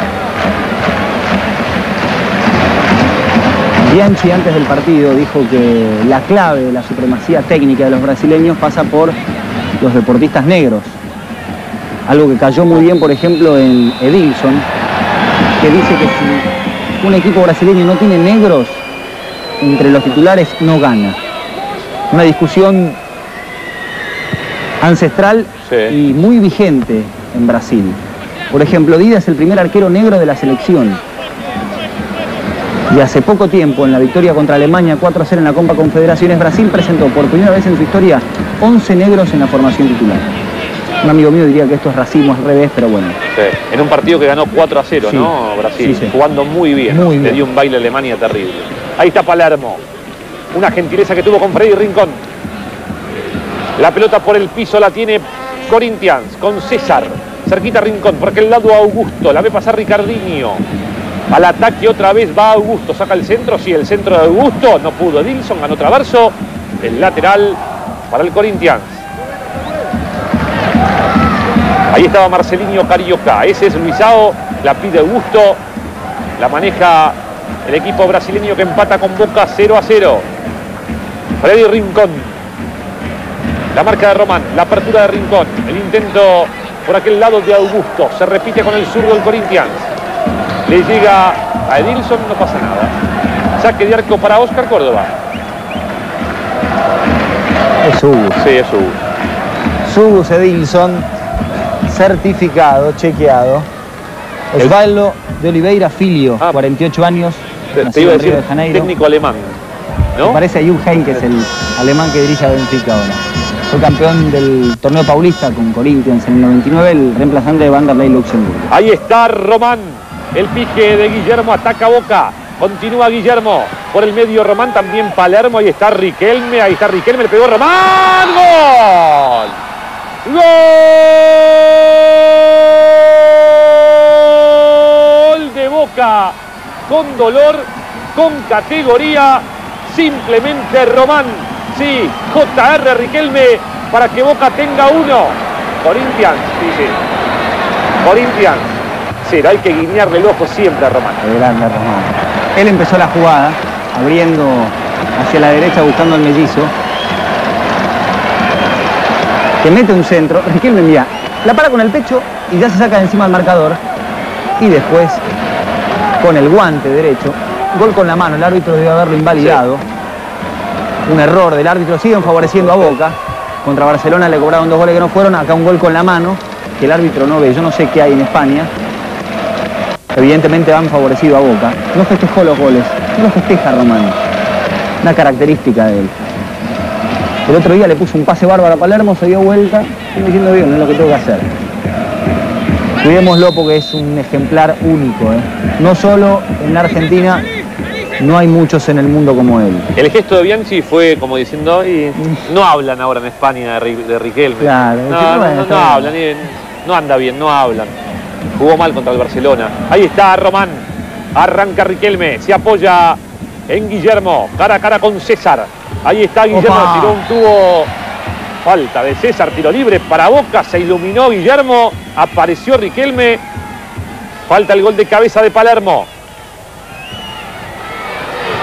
Speaker 1: Bianchi antes del partido dijo que la clave de la supremacía técnica de los brasileños pasa por los deportistas negros. Algo que cayó muy bien, por ejemplo, en Edilson, que dice que si un equipo brasileño no tiene negros entre los titulares, no gana. Una discusión ancestral
Speaker 2: Sí.
Speaker 1: y muy vigente en Brasil. Por ejemplo, Dida es el primer arquero negro de la selección. Y hace poco tiempo, en la victoria contra Alemania cuatro a cero en la Copa Confederaciones, Brasil presentó por primera vez en su historia once negros en la formación titular. Un amigo mío diría que esto es racismo al revés, pero bueno.
Speaker 2: Sí. En un partido que ganó cuatro a cero,
Speaker 1: Sí.
Speaker 2: ¿no? Brasil,
Speaker 1: Sí, sí.
Speaker 2: jugando muy bien.
Speaker 1: Muy
Speaker 2: Le
Speaker 1: bien.
Speaker 2: dio un baile a Alemania terrible. Ahí está Palermo. Una gentileza que tuvo con Freddy Rincón. La pelota por el piso la tiene Corinthians con César. Cerquita Rincón, por aquel lado Augusto. La ve pasar Ricardinho. Al ataque otra vez va Augusto. Saca el centro, sí, el centro de Augusto. No pudo Edilson, ganó Traverso. El lateral para el Corinthians. Ahí estaba Marcelinho Carioca. Ese es Luisao. La pide Augusto. La maneja el equipo brasileño que empata con Boca cero a cero. Freddy Rincón. La marca de Román. La apertura de Rincón. El intento por aquel lado de Augusto. Se repite con el zurdo del Corinthians. Le llega a Edilson. No pasa nada. Saque de arco para Oscar Córdoba.
Speaker 1: Es Hugo.
Speaker 2: Sí, es Hugo.
Speaker 1: Sugus Edilson. Certificado, chequeado. Osvaldo de Oliveira Filho,
Speaker 2: Ah.
Speaker 1: cuarenta y ocho años,
Speaker 2: Te, te
Speaker 1: nacido
Speaker 2: iba a
Speaker 1: en Río
Speaker 2: decir
Speaker 1: de Janeiro.
Speaker 2: técnico alemán, ¿no?
Speaker 1: Me parece a Jupp Heynckes, el alemán que dirige a Benfica ahora. Fue campeón del torneo paulista con Corinthians en el noventa y nueve, el reemplazante de Vanderlei Luxemburgo.
Speaker 2: Ahí está Román. El pique de Guillermo ataca Boca. Continúa Guillermo. Por el medio Román, también Palermo. Ahí está Riquelme. Ahí está Riquelme. Le pegó Román. ¡Gol! ¡Gol de Boca! Con dolor, con categoría. Simplemente Román. Sí, J R Riquelme para que Boca tenga uno. Corinthians, dice. Corinthians. Será, hay que guiñarle el ojo siempre a Román.
Speaker 1: El grande Román. Él empezó la jugada, abriendo hacia la derecha, buscando al mellizo. Que mete un centro. Riquelme, mira, la para con el pecho y ya se saca de encima el marcador. Y después, con el guante derecho, gol con la mano. El árbitro debe haberlo invalidado. Sí. Un error del árbitro. Siguen favoreciendo a Boca. Contra Barcelona le cobraron dos goles que no fueron. Acá un gol con la mano que el árbitro no ve. Yo no sé qué hay en España. Evidentemente han favorecido a Boca. No festejó los goles. No los festeja Román. Una característica de él. El otro día le puso un pase bárbaro a Palermo, se dio vuelta. Estoy diciendo bien, no es lo que tengo que hacer. Cuidémoslo porque es un ejemplar único, ¿eh? No solo en la Argentina, no hay muchos en el mundo como él.
Speaker 2: El gesto de Bianchi fue como diciendo, y no hablan ahora en España de, de Riquelme.
Speaker 1: Claro,
Speaker 2: no,
Speaker 1: no,
Speaker 2: no, no, no hablan, ni, no anda bien, no hablan. Jugó mal contra el Barcelona. Ahí está Román. Arranca Riquelme, se apoya en Guillermo, cara a cara con César. Ahí está Guillermo,
Speaker 1: Opa.
Speaker 2: tiró un tubo. Falta de César, tiro libre para Boca, se iluminó Guillermo, apareció Riquelme. Falta el gol de cabeza de Palermo.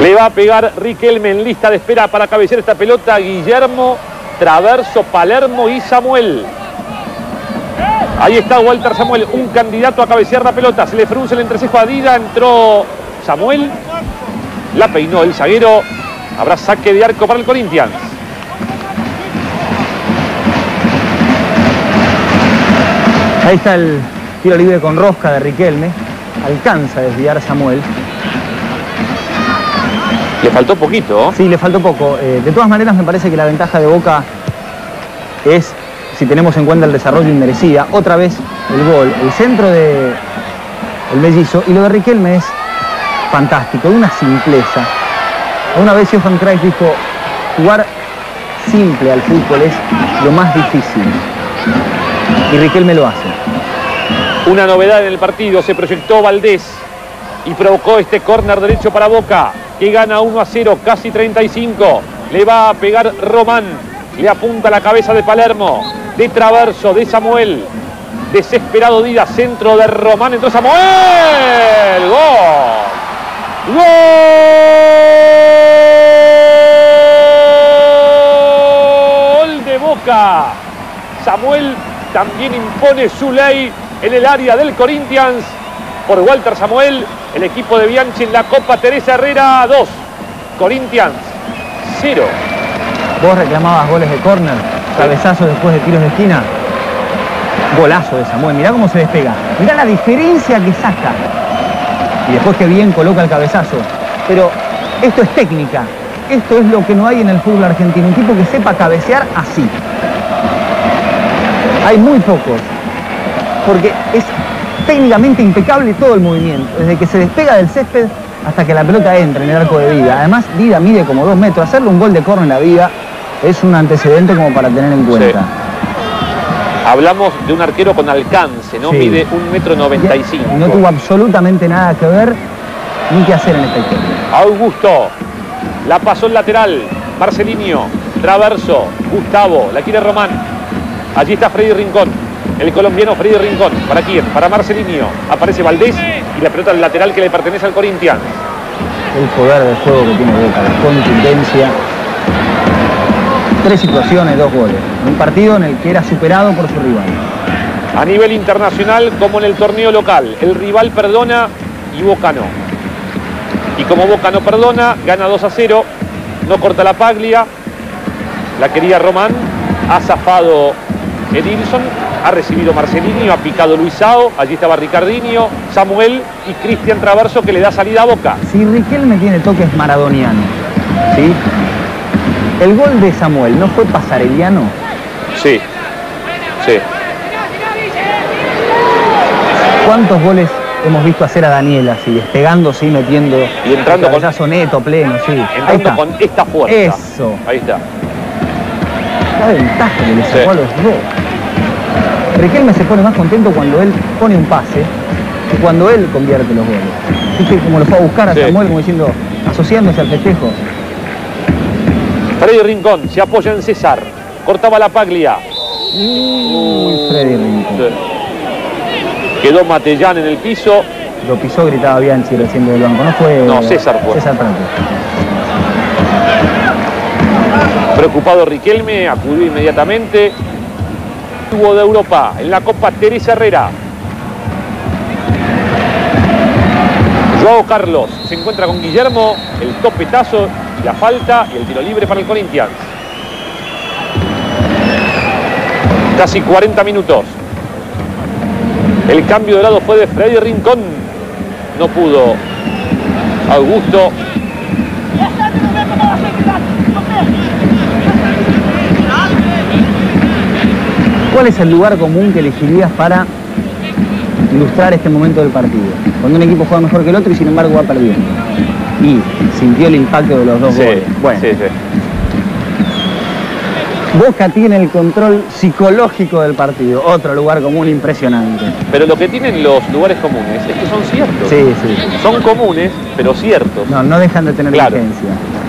Speaker 2: Le va a pegar Riquelme en lista de espera para cabecear esta pelota. Guillermo, Traverso, Palermo y Samuel. Ahí está Walter Samuel, un candidato a cabecear la pelota. Se le frunce el entrecejo a Dida. Entró Samuel. La peinó el zaguero. Habrá saque de arco para el Corinthians.
Speaker 1: Ahí está el tiro libre con rosca de Riquelme. Alcanza a desviar Samuel.
Speaker 2: Le faltó poquito.
Speaker 1: Sí, le faltó poco. Eh, de todas maneras, me parece que la ventaja de Boca es, si tenemos en cuenta el desarrollo inmerecida, otra vez el gol, el centro de el mellizo, y lo de Riquelme es fantástico, de una simpleza. Una vez Johan Cruyff dijo, jugar simple al fútbol es lo más difícil, y Riquelme lo hace.
Speaker 2: Una novedad en el partido, se proyectó Valdés y provocó este córner derecho para Boca, que gana uno a cero, casi treinta y cinco. Le va a pegar Román, le apunta la cabeza de Palermo, de Traverso, de Samuel. Desesperado Dida, centro de Román, entró Samuel. ¡Gol! ¡Gol de Boca! Samuel también impone su ley en el área del Corinthians. Por Walter Samuel, el equipo de Bianchi en la Copa Teresa Herrera dos. Corinthians cero.
Speaker 1: Vos reclamabas goles de córner, cabezazo después de tiros de esquina. Golazo de Samuel, mirá cómo se despega. Mirá la diferencia que saca. Y después que bien coloca el cabezazo. Pero esto es técnica. Esto es lo que no hay en el fútbol argentino. Un tipo que sepa cabecear así. Hay muy pocos. Porque es técnicamente impecable todo el movimiento. Desde que se despega del césped hasta que la pelota entra en el arco de Dida. Además, Dida mide como dos metros. Hacerle un gol de córner a Dida es un antecedente como para tener en cuenta.
Speaker 2: Sí. Hablamos de un arquero con alcance, ¿no? Sí. Mide un metro noventa y cinco.
Speaker 1: No tuvo absolutamente nada que ver ni que hacer en esta historia.
Speaker 2: Augusto, la pasó el lateral, Marcelinho, Traverso, Gustavo, la quiere Román. Allí está Freddy Rincón, el colombiano Freddy Rincón. ¿Para quién? Para Marcelinho. Aparece Valdés y la pelota al lateral que le pertenece al Corinthians.
Speaker 1: El poder de juego que tiene Boca, la contundencia. Tres situaciones, dos goles. Un partido en el que era superado por su rival.
Speaker 2: A nivel internacional, como en el torneo local, el rival perdona y Boca no. Y como Boca no perdona, gana dos a cero, no corta la paglia, la quería Román, ha zafado Edilson, ha recibido Marcelinho, ha picado Luisao, allí estaba Ricardinho, Samuel y Cristian Traverso, que le da salida a Boca.
Speaker 1: Si Riquelme tiene toques maradonianos, ¿sí? ¿El gol de Samuel no fue pasareliano?
Speaker 2: Sí, sí.
Speaker 1: ¿Cuántos goles hemos visto hacer a Daniel así, despegándose y metiendo
Speaker 2: y entrando con
Speaker 1: neto, pleno, sí?
Speaker 2: Entrando con esta fuerza.
Speaker 1: Eso.
Speaker 2: Ahí está.
Speaker 1: La ventaja que le sacó sí. a los dos. Riquelme se pone más contento cuando él pone un pase que cuando él convierte los goles. ¿Viste como lo fue a buscar a sí. Samuel, como diciendo, asociándose al festejo?
Speaker 2: Freddy Rincón se apoya en César. Cortaba la paglia.
Speaker 1: Uy, Freddy Rincón. Sí.
Speaker 2: Quedó Matellán en el piso.
Speaker 1: Lo pisó, gritaba Bianchi recién del banco. No fue.
Speaker 2: No, César fue.
Speaker 1: César Franco.
Speaker 2: Preocupado Riquelme, acudió inmediatamente. Tuvo de Europa en la Copa Teresa Herrera. Joao Carlos se encuentra con Guillermo. El topetazo, la falta y el tiro libre para el Corinthians. Casi cuarenta minutos. El cambio de lado fue de Freddy Rincón. No pudo Augusto.
Speaker 1: ¿Cuál es el lugar común que elegirías para ilustrar este momento del partido? Cuando un equipo juega mejor que el otro y sin embargo va perdiendo. Y sintió el impacto de los dos
Speaker 2: sí,
Speaker 1: goles. Bueno.
Speaker 2: Sí, sí.
Speaker 1: Boca tiene el control psicológico del partido. Otro lugar común impresionante.
Speaker 2: Pero lo que tienen los lugares comunes es que son ciertos.
Speaker 1: Sí, sí.
Speaker 2: Son comunes, pero ciertos.
Speaker 1: No, no dejan de tener
Speaker 2: claro.
Speaker 1: vigencia.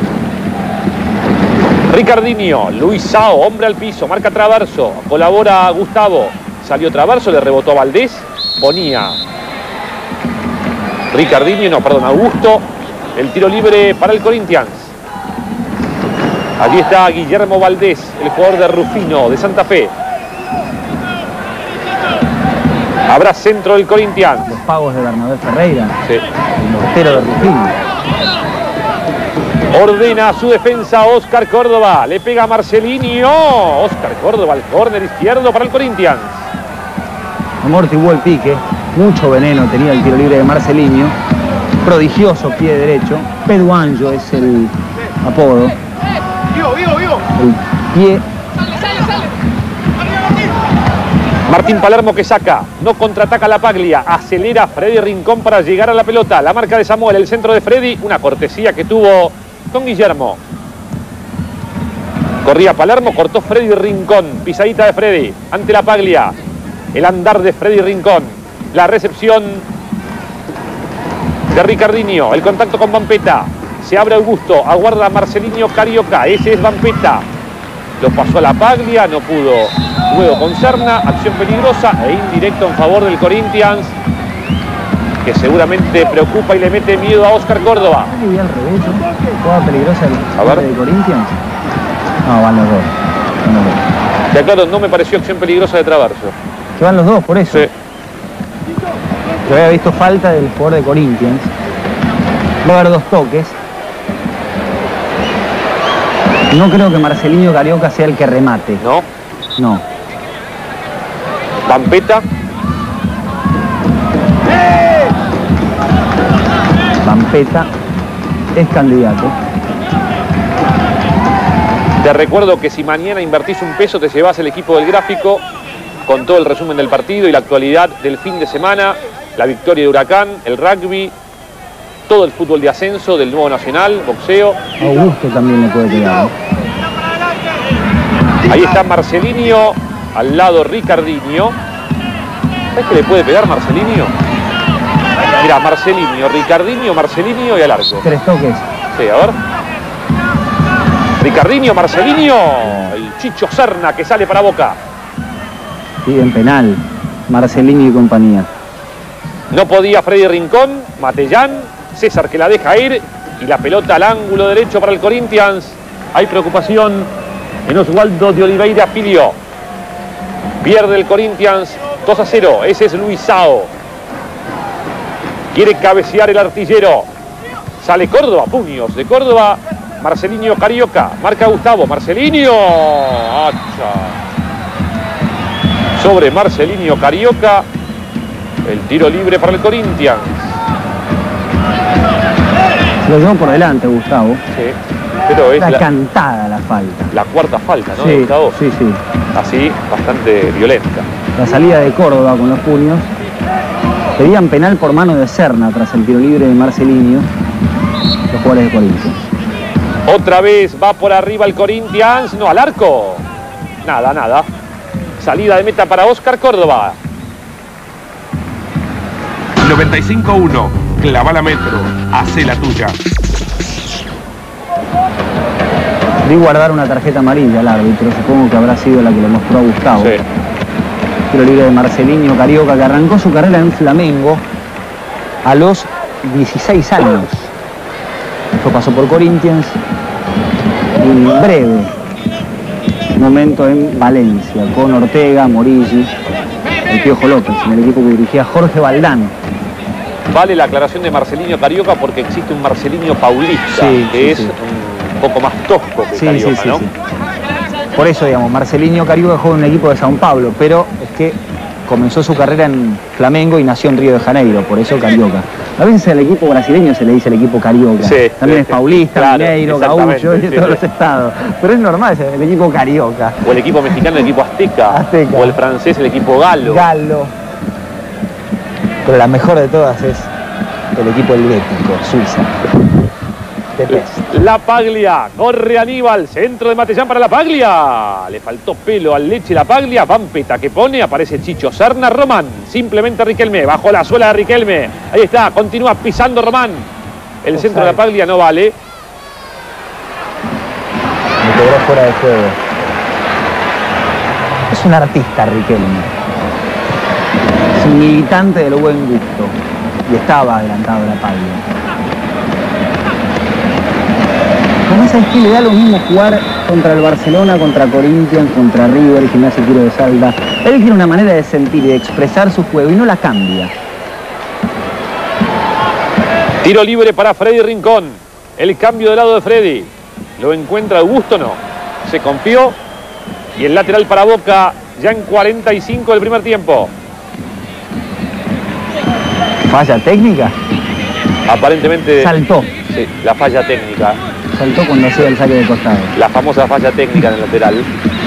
Speaker 2: Ricardinho, Luisao, hombre al piso, marca Traverso, colabora Gustavo. Salió Traverso, le rebotó a Valdés. Ponía Ricardinho, no, perdón, Augusto. El tiro libre para el Corinthians. Allí está Guillermo Valdés, el jugador de Rufino, de Santa Fe. Habrá centro del Corinthians.
Speaker 1: Los pagos de Bernabé Ferreira.
Speaker 2: Sí.
Speaker 1: El mortero de Rufino.
Speaker 2: Ordena su defensa Oscar Córdoba. Le pega Marcelinho. Oscar Córdoba al córner izquierdo para el Corinthians.
Speaker 1: Amortiguó el pique. Mucho veneno tenía el tiro libre de Marcelinho. Prodigioso pie derecho. Peduanjo es el apodo. El pie.
Speaker 2: Martín Palermo que saca. No contraataca la Paglia. Acelera Freddy Rincón para llegar a la pelota. La marca de Samuel. El centro de Freddy. Una cortesía que tuvo con Guillermo. Corría Palermo. Cortó Freddy Rincón. Pisadita de Freddy. Ante la Paglia. El andar de Freddy Rincón. La recepción de Ricardinho. El contacto con Vampeta. Se abre Augusto. Aguarda Marcelinho Carioca. Ese es Vampeta. Lo pasó a la Paglia. No pudo. Luego con Serna. Acción peligrosa e indirecto en favor del Corinthians, que seguramente preocupa y le mete miedo a Oscar Córdoba.
Speaker 1: Y al revés, ¿no? Jugada peligrosa el
Speaker 2: A ver.
Speaker 1: de Corinthians. No, van los dos. Van los dos.
Speaker 2: De claro, no me pareció acción peligrosa de Traverso.
Speaker 1: Que van los dos, por eso.
Speaker 2: Sí.
Speaker 1: Yo había visto falta del jugador de Corinthians. Va a haber dos toques. No creo que Marcelinho Carioca sea el que remate.
Speaker 2: ¿No?
Speaker 1: No.
Speaker 2: Vampeta.
Speaker 1: Vampeta es candidato.
Speaker 2: Te recuerdo que si mañana invertís un peso te llevas el equipo del gráfico con todo el resumen del partido y la actualidad del fin de semana, la victoria de Huracán, el rugby, todo el fútbol de ascenso del nuevo Nacional, boxeo.
Speaker 1: Augusto también le puede quedar.
Speaker 2: Ahí está Marcelinho, al lado Ricardinho. ¿Sabes que le puede pegar Marcelinho? Mira, Marcelinho, Ricardinho, Marcelinho y al arco.
Speaker 1: Tres toques.
Speaker 2: Sí, a ver. Ricardinho, Marcelinho, el Chicho Serna que sale para Boca.
Speaker 1: Piden penal. Marcelinho y compañía.
Speaker 2: No podía Freddy Rincón, Matellán, César que la deja ir y la pelota al ángulo derecho para el Corinthians. Hay preocupación en Oswaldo de Oliveira Filio. Pierde el Corinthians dos a cero. Ese es Luisao. Quiere cabecear el artillero. Sale Córdoba, puños de Córdoba. Marcelinho Carioca. Marca Gustavo. Marcelinho. Hacha. Sobre Marcelinho Carioca. El tiro libre para el Corinthians.
Speaker 1: Lo llevó por delante Gustavo.
Speaker 2: Sí, pero es
Speaker 1: Está
Speaker 2: la,
Speaker 1: cantada la falta.
Speaker 2: la cuarta falta, ¿no?
Speaker 1: Sí,
Speaker 2: De Gustavo.
Speaker 1: sí, sí.
Speaker 2: Así, bastante violenta.
Speaker 1: La salida de Córdoba con los puños. Pedían penal por mano de Serna tras el tiro libre de Marcelinho. Los jugadores de Corinthians.
Speaker 2: Otra vez va por arriba el Corinthians. No, al arco. Nada, nada. Salida de meta para Oscar Córdoba.
Speaker 3: noventa y cinco uno. Clava la Metro. Hace la tuya.
Speaker 1: Vi guardar una tarjeta amarilla al árbitro. Supongo que habrá sido la que le mostró a Gustavo.
Speaker 2: Sí.
Speaker 1: Tiro libre de Marcelinho Carioca, que arrancó su carrera en Flamengo a los dieciséis años. Después pasó por Corinthians. Y breve momento en Valencia, con Ortega, Morilli, el Piojo López, en el equipo que dirigía Jorge Valdán.
Speaker 2: Vale la aclaración de Marcelinho Carioca porque existe un Marcelinho Paulista,
Speaker 1: Sí,
Speaker 2: que
Speaker 1: sí,
Speaker 2: es
Speaker 1: sí.
Speaker 2: un poco más tosco que
Speaker 1: Sí,
Speaker 2: Carioca,
Speaker 1: sí, sí,
Speaker 2: ¿no?
Speaker 1: sí. Por eso, digamos, Marcelinho Carioca juega en un equipo de Sao Paulo, pero es que comenzó su carrera en Flamengo y nació en Río de Janeiro, por eso Carioca. A veces al equipo brasileño se le dice el equipo Carioca.
Speaker 2: Sí,
Speaker 1: También
Speaker 2: sí,
Speaker 1: es paulista,
Speaker 2: claro,
Speaker 1: mineiro,
Speaker 2: exactamente,
Speaker 1: gaucho y de
Speaker 2: sí,
Speaker 1: todos
Speaker 2: sí.
Speaker 1: los estados. Pero es normal, es el equipo Carioca.
Speaker 2: O el equipo mexicano, el equipo azteca.
Speaker 1: Azteca.
Speaker 2: O el francés, el equipo galo.
Speaker 1: Galo. Pero la mejor de todas es el equipo helvético, Suiza. De pez.
Speaker 2: La Paglia, corre Aníbal, centro de Matellán para la Paglia. Le faltó pelo al Leche la Paglia, Vampeta que pone, aparece Chicho Serna, Román, simplemente Riquelme, bajo la suela de Riquelme. Ahí está, continúa pisando Román. El centro de la Paglia no vale.
Speaker 1: Me cobró fuera de juego. Es un artista Riquelme. Es un militante del buen gusto. Y estaba adelantado la Paglia. sabes que le da lo mismo jugar contra el Barcelona, contra Corinthians, contra River, Gimnasia Tiro de Salta. Él tiene una manera de sentir y de expresar su juego y no la cambia.
Speaker 2: Tiro libre para Freddy Rincón. El cambio de lado de Freddy. ¿Lo encuentra Augusto? No. Se confió. Y el lateral para Boca ya en cuarenta y cinco del primer tiempo.
Speaker 1: ¿Falla técnica?
Speaker 2: Aparentemente...
Speaker 1: Saltó.
Speaker 2: Sí, la falla técnica.
Speaker 1: Saltó cuando hacía el saque de costado.
Speaker 2: La famosa falla técnica en el lateral.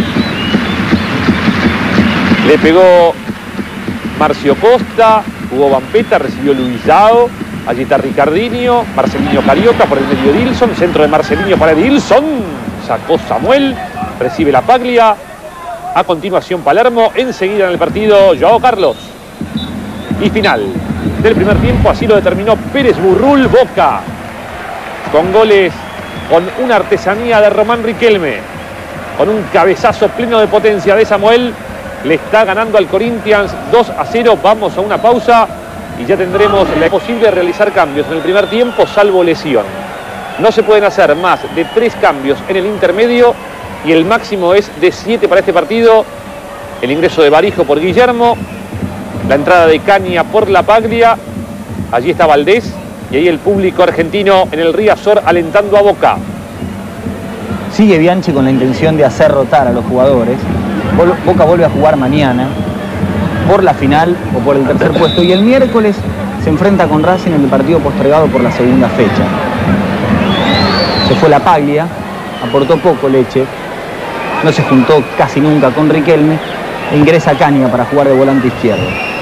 Speaker 2: Le pegó Marcio Costa, jugó Vampeta, recibió Luisao. Allí está Ricardinho, Marcelinho Carioca por el medio Edilson, centro de Marcelinho para Edilson. Sacó Samuel, recibe la Paglia. A continuación Palermo, enseguida en el partido Joao Carlos. Y final del primer tiempo, así lo determinó Pérez Burrul. Boca, con goles, con una artesanía de Román Riquelme, con un cabezazo pleno de potencia de Samuel, le está ganando al Corinthians dos a cero. Vamos a una pausa y ya tendremos la posible realizar cambios en el primer tiempo, salvo lesión. No se pueden hacer más de tres cambios en el intermedio y el máximo es de siete para este partido. El ingreso de Barijo por Guillermo, la entrada de Caña por la Paglia, allí está Valdés y ahí el público argentino en el Riazor alentando a Boca.
Speaker 1: Sigue Bianchi con la intención de hacer rotar a los jugadores. Boca vuelve a jugar mañana por la final o por el tercer puesto y el miércoles se enfrenta con Racing en el partido postergado por la segunda fecha. Se fue la Paglia, aportó poco Leche, no se juntó casi nunca con Riquelme e ingresa Caña para jugar de volante izquierdo.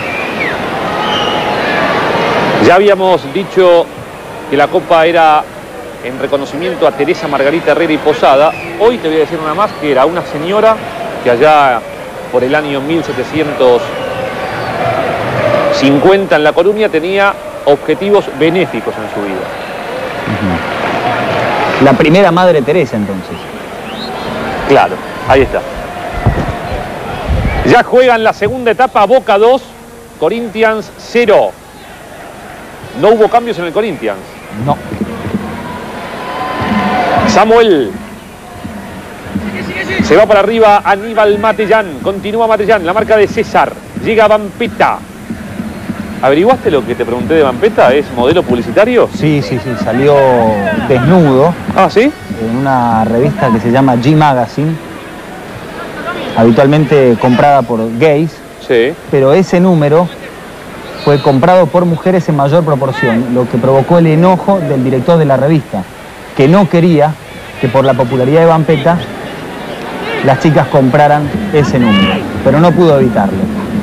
Speaker 2: Ya habíamos dicho que la copa era en reconocimiento a Teresa Margarita Herrera y Posada. Hoy te voy a decir una más, que era una señora que allá por el año mil setecientos cincuenta en La Coruña tenía objetivos benéficos en su vida.
Speaker 1: La primera Madre Teresa, entonces.
Speaker 2: Claro, ahí está. Ya juegan la segunda etapa, Boca dos, Corinthians cero. No hubo cambios en el Corinthians.
Speaker 1: No.
Speaker 2: Samuel. Se va para arriba Aníbal Matellán. Continúa Matellán, la marca de César. Llega Vampeta. ¿Averiguaste lo que te pregunté de Vampeta? ¿Es modelo publicitario?
Speaker 1: Sí, sí, sí. Salió desnudo.
Speaker 2: Ah, ¿sí?
Speaker 1: En una revista que se llama G Magazine. Habitualmente comprada por gays.
Speaker 2: Sí.
Speaker 1: Pero ese número fue comprado por mujeres en mayor proporción, lo que provocó el enojo del director de la revista, que no quería que por la popularidad de Vampeta las chicas compraran ese número, pero no pudo evitarlo.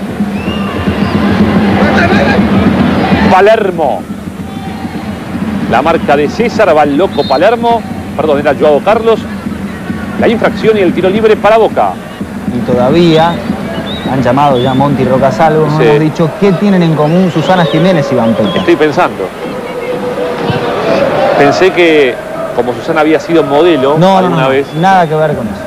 Speaker 2: Palermo. La marca de César, va el loco Palermo, perdón, era Joao Carlos. La infracción y el tiro libre para Boca.
Speaker 1: Y todavía han llamado ya Monty Rocasalvo, nos
Speaker 2: Sí.
Speaker 1: hemos dicho qué tienen en común Susana Jiménez y Vampeta.
Speaker 2: Estoy pensando. Pensé que como Susana había sido modelo
Speaker 1: No, no,
Speaker 2: alguna
Speaker 1: no,
Speaker 2: vez.
Speaker 1: nada que ver con eso.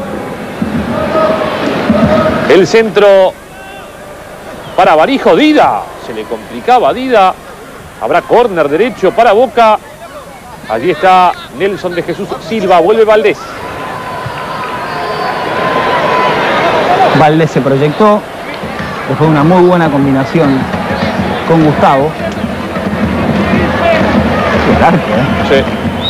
Speaker 2: El centro para Barijo, Dida. Se le complicaba a Dida. Habrá córner derecho para Boca. Allí está Nelson de Jesús Silva. Vuelve Valdés.
Speaker 1: Valdés se proyectó, que fue una muy buena combinación con Gustavo. Qué arco, ¿eh?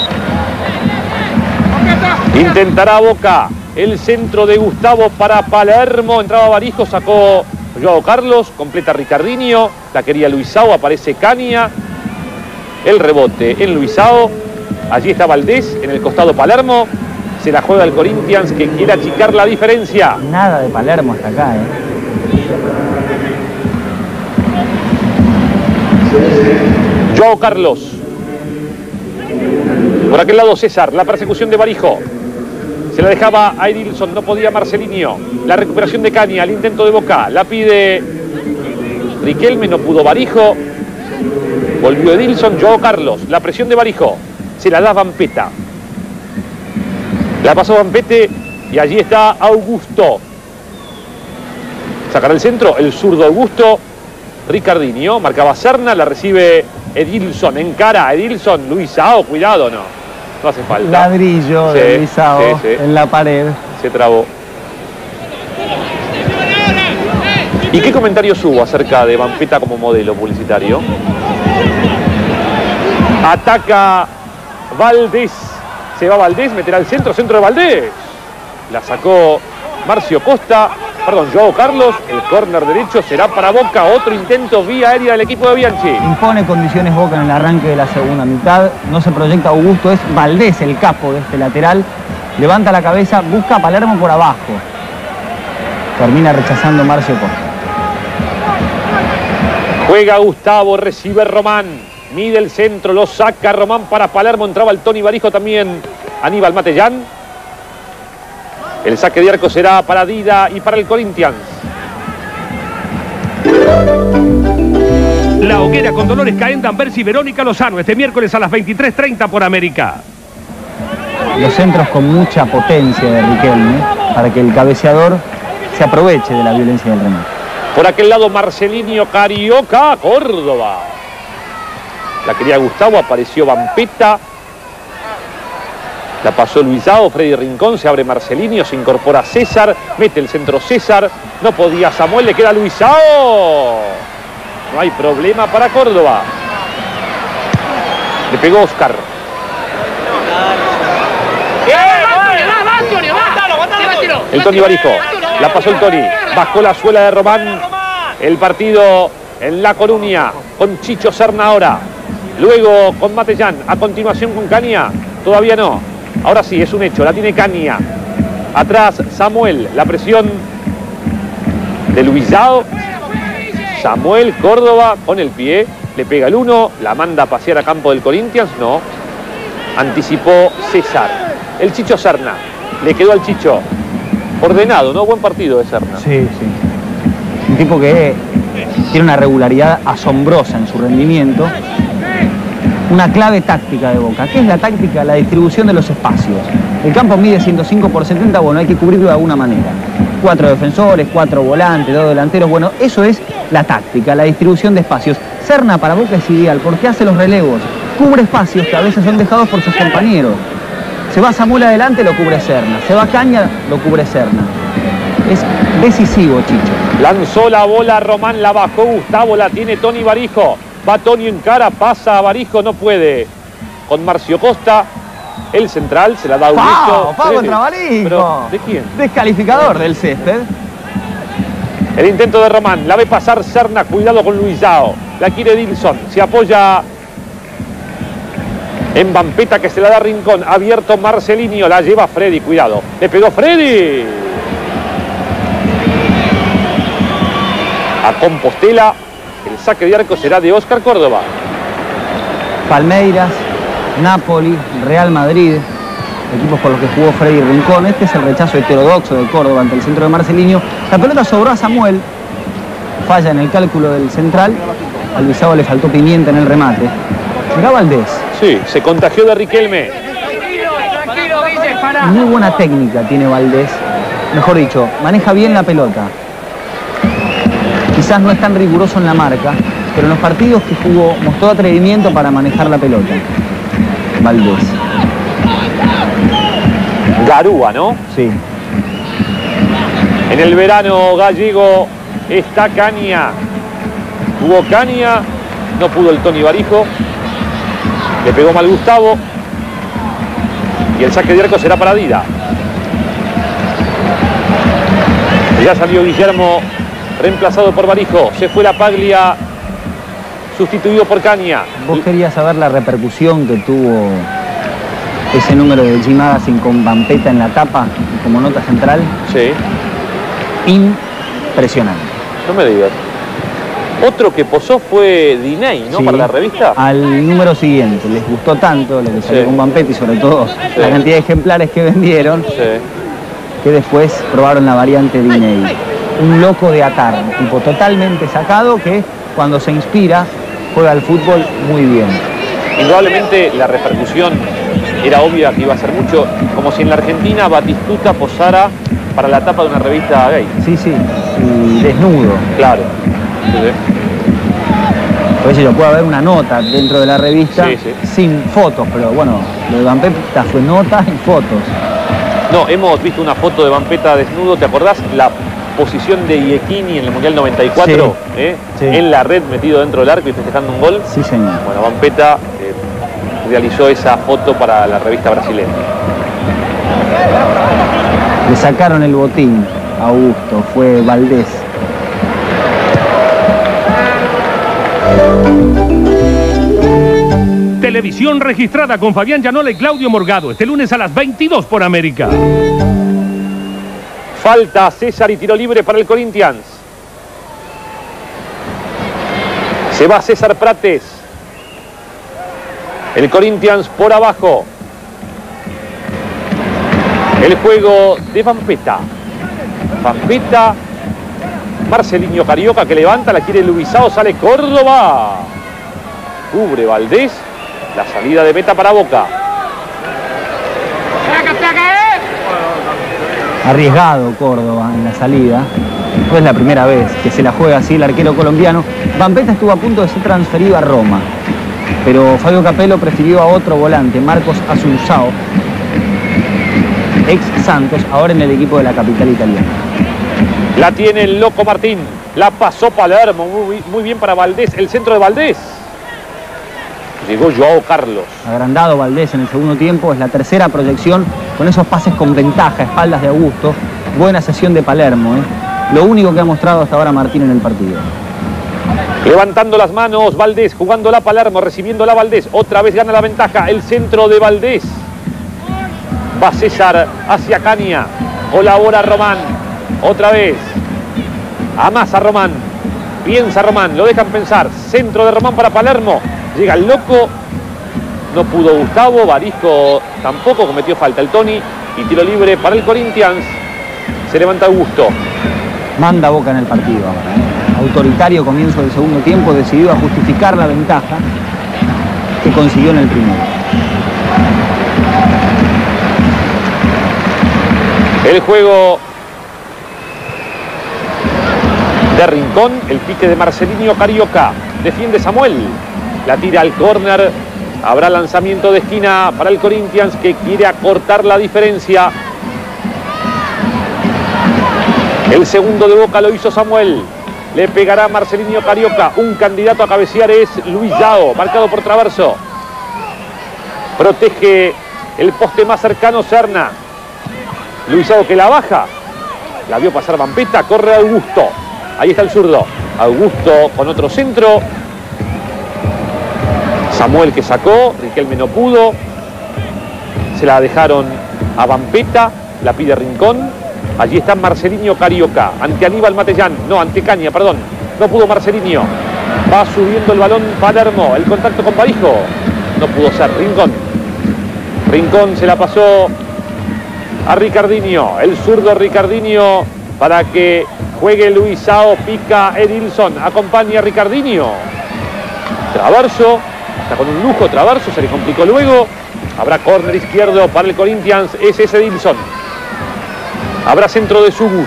Speaker 2: Sí. Intentará Boca. El centro de Gustavo para Palermo. Entraba Barijo, sacó Joao Carlos, completa Ricardinho. La quería Luisao, aparece Caña. El rebote en Luisao. Allí está Valdés, en el costado Palermo. Se la juega el Corinthians, que quiere achicar la diferencia.
Speaker 1: Nada de Palermo hasta acá, ¿eh?
Speaker 2: Joao Carlos. Por aquel lado César, la persecución de Barijo. Se la dejaba a Edilson, no podía Marcelinho. La recuperación de Caña, el intento de Boca. La pide Riquelme, no pudo Barijo. Volvió Edilson, Joao Carlos. La presión de Barijo. Se la da Vampeta. La pasó Vampete y allí está Augusto. Sacará el centro, el zurdo Augusto. Ricardinho, marcaba Serna, la recibe Edilson, encara a Edilson, Luisao, cuidado, no. No hace falta.
Speaker 1: Ladrillo
Speaker 2: Sí,
Speaker 1: de Luisao
Speaker 2: sí, sí.
Speaker 1: en la pared.
Speaker 2: Se trabó. ¿Y qué comentarios hubo acerca de Vampeta como modelo publicitario? Ataca Valdés. Se va Valdés, meterá al centro, centro de Valdés. La sacó Marcio Costa, perdón, Joao Carlos. El córner derecho será para Boca. Otro intento vía aérea del equipo de Bianchi.
Speaker 1: Impone condiciones Boca en el arranque de la segunda mitad. No se proyecta Augusto, es Valdés el capo de este lateral. Levanta la cabeza, busca a Palermo por abajo. Termina rechazando Marcio Costa.
Speaker 2: Juega Gustavo, recibe Román. Mide el centro, lo saca Román para Palermo. Entraba el Tony Barijo también. Aníbal Matellán. El saque de arco será para Dida y para el Corinthians.
Speaker 3: La hoguera con Dolores Caenda, Ambersi y Verónica Lozano. Este miércoles a las veintitrés treinta por América.
Speaker 1: Los centros con mucha potencia de Riquelme para que el cabeceador se aproveche de la violencia del remate.
Speaker 2: Por aquel lado Marcelinho, Carioca, Córdoba. La quería Gustavo, apareció Vampeta. La pasó Luisao, Freddy Rincón, se abre Marcelinho, se incorpora César, mete el centro César, no podía Samuel, le queda Luisao. No hay problema para Córdoba. Le pegó Oscar. El Tony Barijo, la pasó el Tony, bajó la suela de Román. El partido en La Coruña con Chicho Serna ahora. Luego con Matellán, a continuación con Caña, todavía no. Ahora sí, es un hecho, la tiene Caña. Atrás Samuel, la presión de Luisao. Samuel, Córdoba con el pie, le pega el uno, la manda a pasear a campo del Corinthians, no. Anticipó César. El Chicho Serna, le quedó al Chicho. Ordenado, ¿no? Buen partido de Serna.
Speaker 1: Sí, sí. Un tipo que tiene una regularidad asombrosa en su rendimiento. Una clave táctica de Boca. ¿Qué es la táctica? La distribución de los espacios. El campo mide ciento cinco por setenta, bueno, hay que cubrirlo de alguna manera. Cuatro defensores, cuatro volantes, dos delanteros, bueno, eso es la táctica, la distribución de espacios. Serna para Boca es ideal porque hace los relevos, cubre espacios que a veces son dejados por sus compañeros. Se va Samuel adelante, lo cubre Serna. Se va Caña, lo cubre Serna. Es decisivo, Chicho.
Speaker 2: Lanzó la bola Román, la bajó Gustavo, la tiene Tony Barijo. Va Tony en cara, pasa a Barijo, no puede. Con Marcio Costa, el central, se la da a Augusto.
Speaker 1: ¡Pau! ¡Pau contra Barijo!
Speaker 2: ¿Pero de quién?
Speaker 1: Descalificador del césped.
Speaker 2: El intento de Román, la ve pasar Serna, cuidado con Luisao. La quiere Dilson, se apoya en Vampeta que se la da Rincón. Abierto Marcelinho, la lleva Freddy, cuidado. Le pegó Freddy. A Compostela, el saque de arco será de Oscar Córdoba.
Speaker 1: Palmeiras, Napoli, Real Madrid, equipos por los que jugó Freddy Rincón. Este es el rechazo heterodoxo de Córdoba ante el centro de Marcelinho. La pelota sobró a Samuel, falla en el cálculo del central. Al Luisao le faltó pimienta en el remate. Mirá Valdés.
Speaker 2: Sí, se contagió de Riquelme.
Speaker 1: Muy buena técnica tiene Valdés. Mejor dicho, maneja bien la pelota. Quizás no es tan riguroso en la marca, pero en los partidos que jugó mostró atrevimiento para manejar la pelota. Valdés.
Speaker 2: Garúa, ¿no?
Speaker 1: Sí.
Speaker 2: En el verano gallego está Caña. Tuvo Caña, no pudo el Tony Barijo. Le pegó mal Gustavo. Y el saque de arco será para Dida. Ya salió Guillermo, reemplazado por Barijo. Se fue la Paglia, sustituido por Caña.
Speaker 1: ¿Vos querías saber la repercusión que tuvo ese número de G Magazine con Vampeta en la tapa como nota central?
Speaker 2: Sí.
Speaker 1: Impresionante.
Speaker 2: No me digas. Otro que posó fue Diney, ¿no?
Speaker 1: Sí,
Speaker 2: Para la revista.
Speaker 1: Al número siguiente. Les gustó tanto lo que salió
Speaker 2: Sí.
Speaker 1: con Vampeta y sobre todo
Speaker 2: Sí.
Speaker 1: la cantidad de ejemplares que vendieron,
Speaker 2: Sí.
Speaker 1: que después probaron la variante Diney. Un loco de atar, un tipo totalmente sacado que cuando se inspira juega al fútbol muy bien.
Speaker 2: Indudablemente la repercusión era obvia que iba a ser mucho, como si en la Argentina Batistuta posara para la tapa de una revista gay.
Speaker 1: Sí, sí, y desnudo.
Speaker 2: Claro. Sí, sí.
Speaker 1: Por eso puede haber una nota dentro de la revista
Speaker 2: sí, sí.
Speaker 1: sin fotos, pero bueno, lo de Vampeta fue nota y fotos.
Speaker 2: No, hemos visto una foto de Vampeta desnudo, ¿te acordás? La posición de Iechini en el Mundial noventa y cuatro,
Speaker 1: sí,
Speaker 2: ¿eh?
Speaker 1: Sí.
Speaker 2: En la red, metido dentro del arco y festejando un gol.
Speaker 1: Sí, señor.
Speaker 2: Bueno, Vampeta eh, realizó esa foto para la revista brasileña.
Speaker 1: Le sacaron el botín a Augusto, fue Valdés.
Speaker 3: Televisión registrada con Fabián Llanola y Claudio Morgado. Este lunes a las veintidós por América.
Speaker 2: Falta César y tiro libre para el Corinthians. Se va César Prates. El Corinthians por abajo. El juego de Vampeta. Vampeta. Marcelinho Carioca que levanta, la quiere Luisao, sale Córdoba. Cubre Valdés. La salida de meta para Boca.
Speaker 1: Arriesgado Córdoba en la salida. No es la primera vez que se la juega así el arquero colombiano. Vampeta estuvo a punto de ser transferido a Roma, pero Fabio Capello prefirió a otro volante, Marcos Assunção, ex Santos, ahora en el equipo de la capital italiana.
Speaker 2: La tiene el Loco Martín. La pasó Palermo. Muy, muy bien para Valdés. El centro de Valdés. Llegó Joao Carlos.
Speaker 1: Agrandado Valdés en el segundo tiempo, es la tercera proyección con esos pases con ventaja, espaldas de Augusto. Buena sesión de Palermo, ¿eh? Lo único que ha mostrado hasta ahora Martín en el partido.
Speaker 2: Levantando las manos Valdés, jugándola Palermo, recibiéndola Valdés. Otra vez gana la ventaja, el centro de Valdés. Va César hacia Caña. Colabora Román. Otra vez. Amasa Román. Piensa Román, lo dejan pensar. Centro de Román para Palermo. Llega el Loco, no pudo Gustavo, Barisco tampoco, cometió falta el Tony y tiro libre para el Corinthians. Se levanta Augusto.
Speaker 1: Manda Boca en el partido ahora, ¿eh? Autoritario comienzo del segundo tiempo, decidido a justificar la ventaja que consiguió en el primero.
Speaker 2: El juego de Rincón, el pique de Marcelinho Carioca. Defiende Samuel. La tira al córner. Habrá lanzamiento de esquina para el Corinthians que quiere acortar la diferencia. El segundo de Boca lo hizo Samuel. Le pegará Marcelinho Carioca. Un candidato a cabecear es Luisao, marcado por Traverso. Protege el poste más cercano Serna. Luisao que la baja. La vio pasar Vampeta. Corre Augusto. Ahí está el zurdo. Augusto con otro centro. Samuel que sacó, Riquelme no pudo, se la dejaron a Vampeta, la pide Rincón, allí está Marcelinho Carioca, ante Aníbal Matellán, no, ante Caña, perdón, no pudo Marcelinho, va subiendo el balón Palermo, el contacto con Barijo, no pudo ser, Rincón, Rincón se la pasó a Ricardinho, el zurdo Ricardinho para que juegue Luisao, pica Edilson, acompaña a Ricardinho, Traverso. Está con un lujo Traverso, se le complicó luego. Habrá córner izquierdo para el Corinthians, es ese Edilson. Habrá centro de Sugus.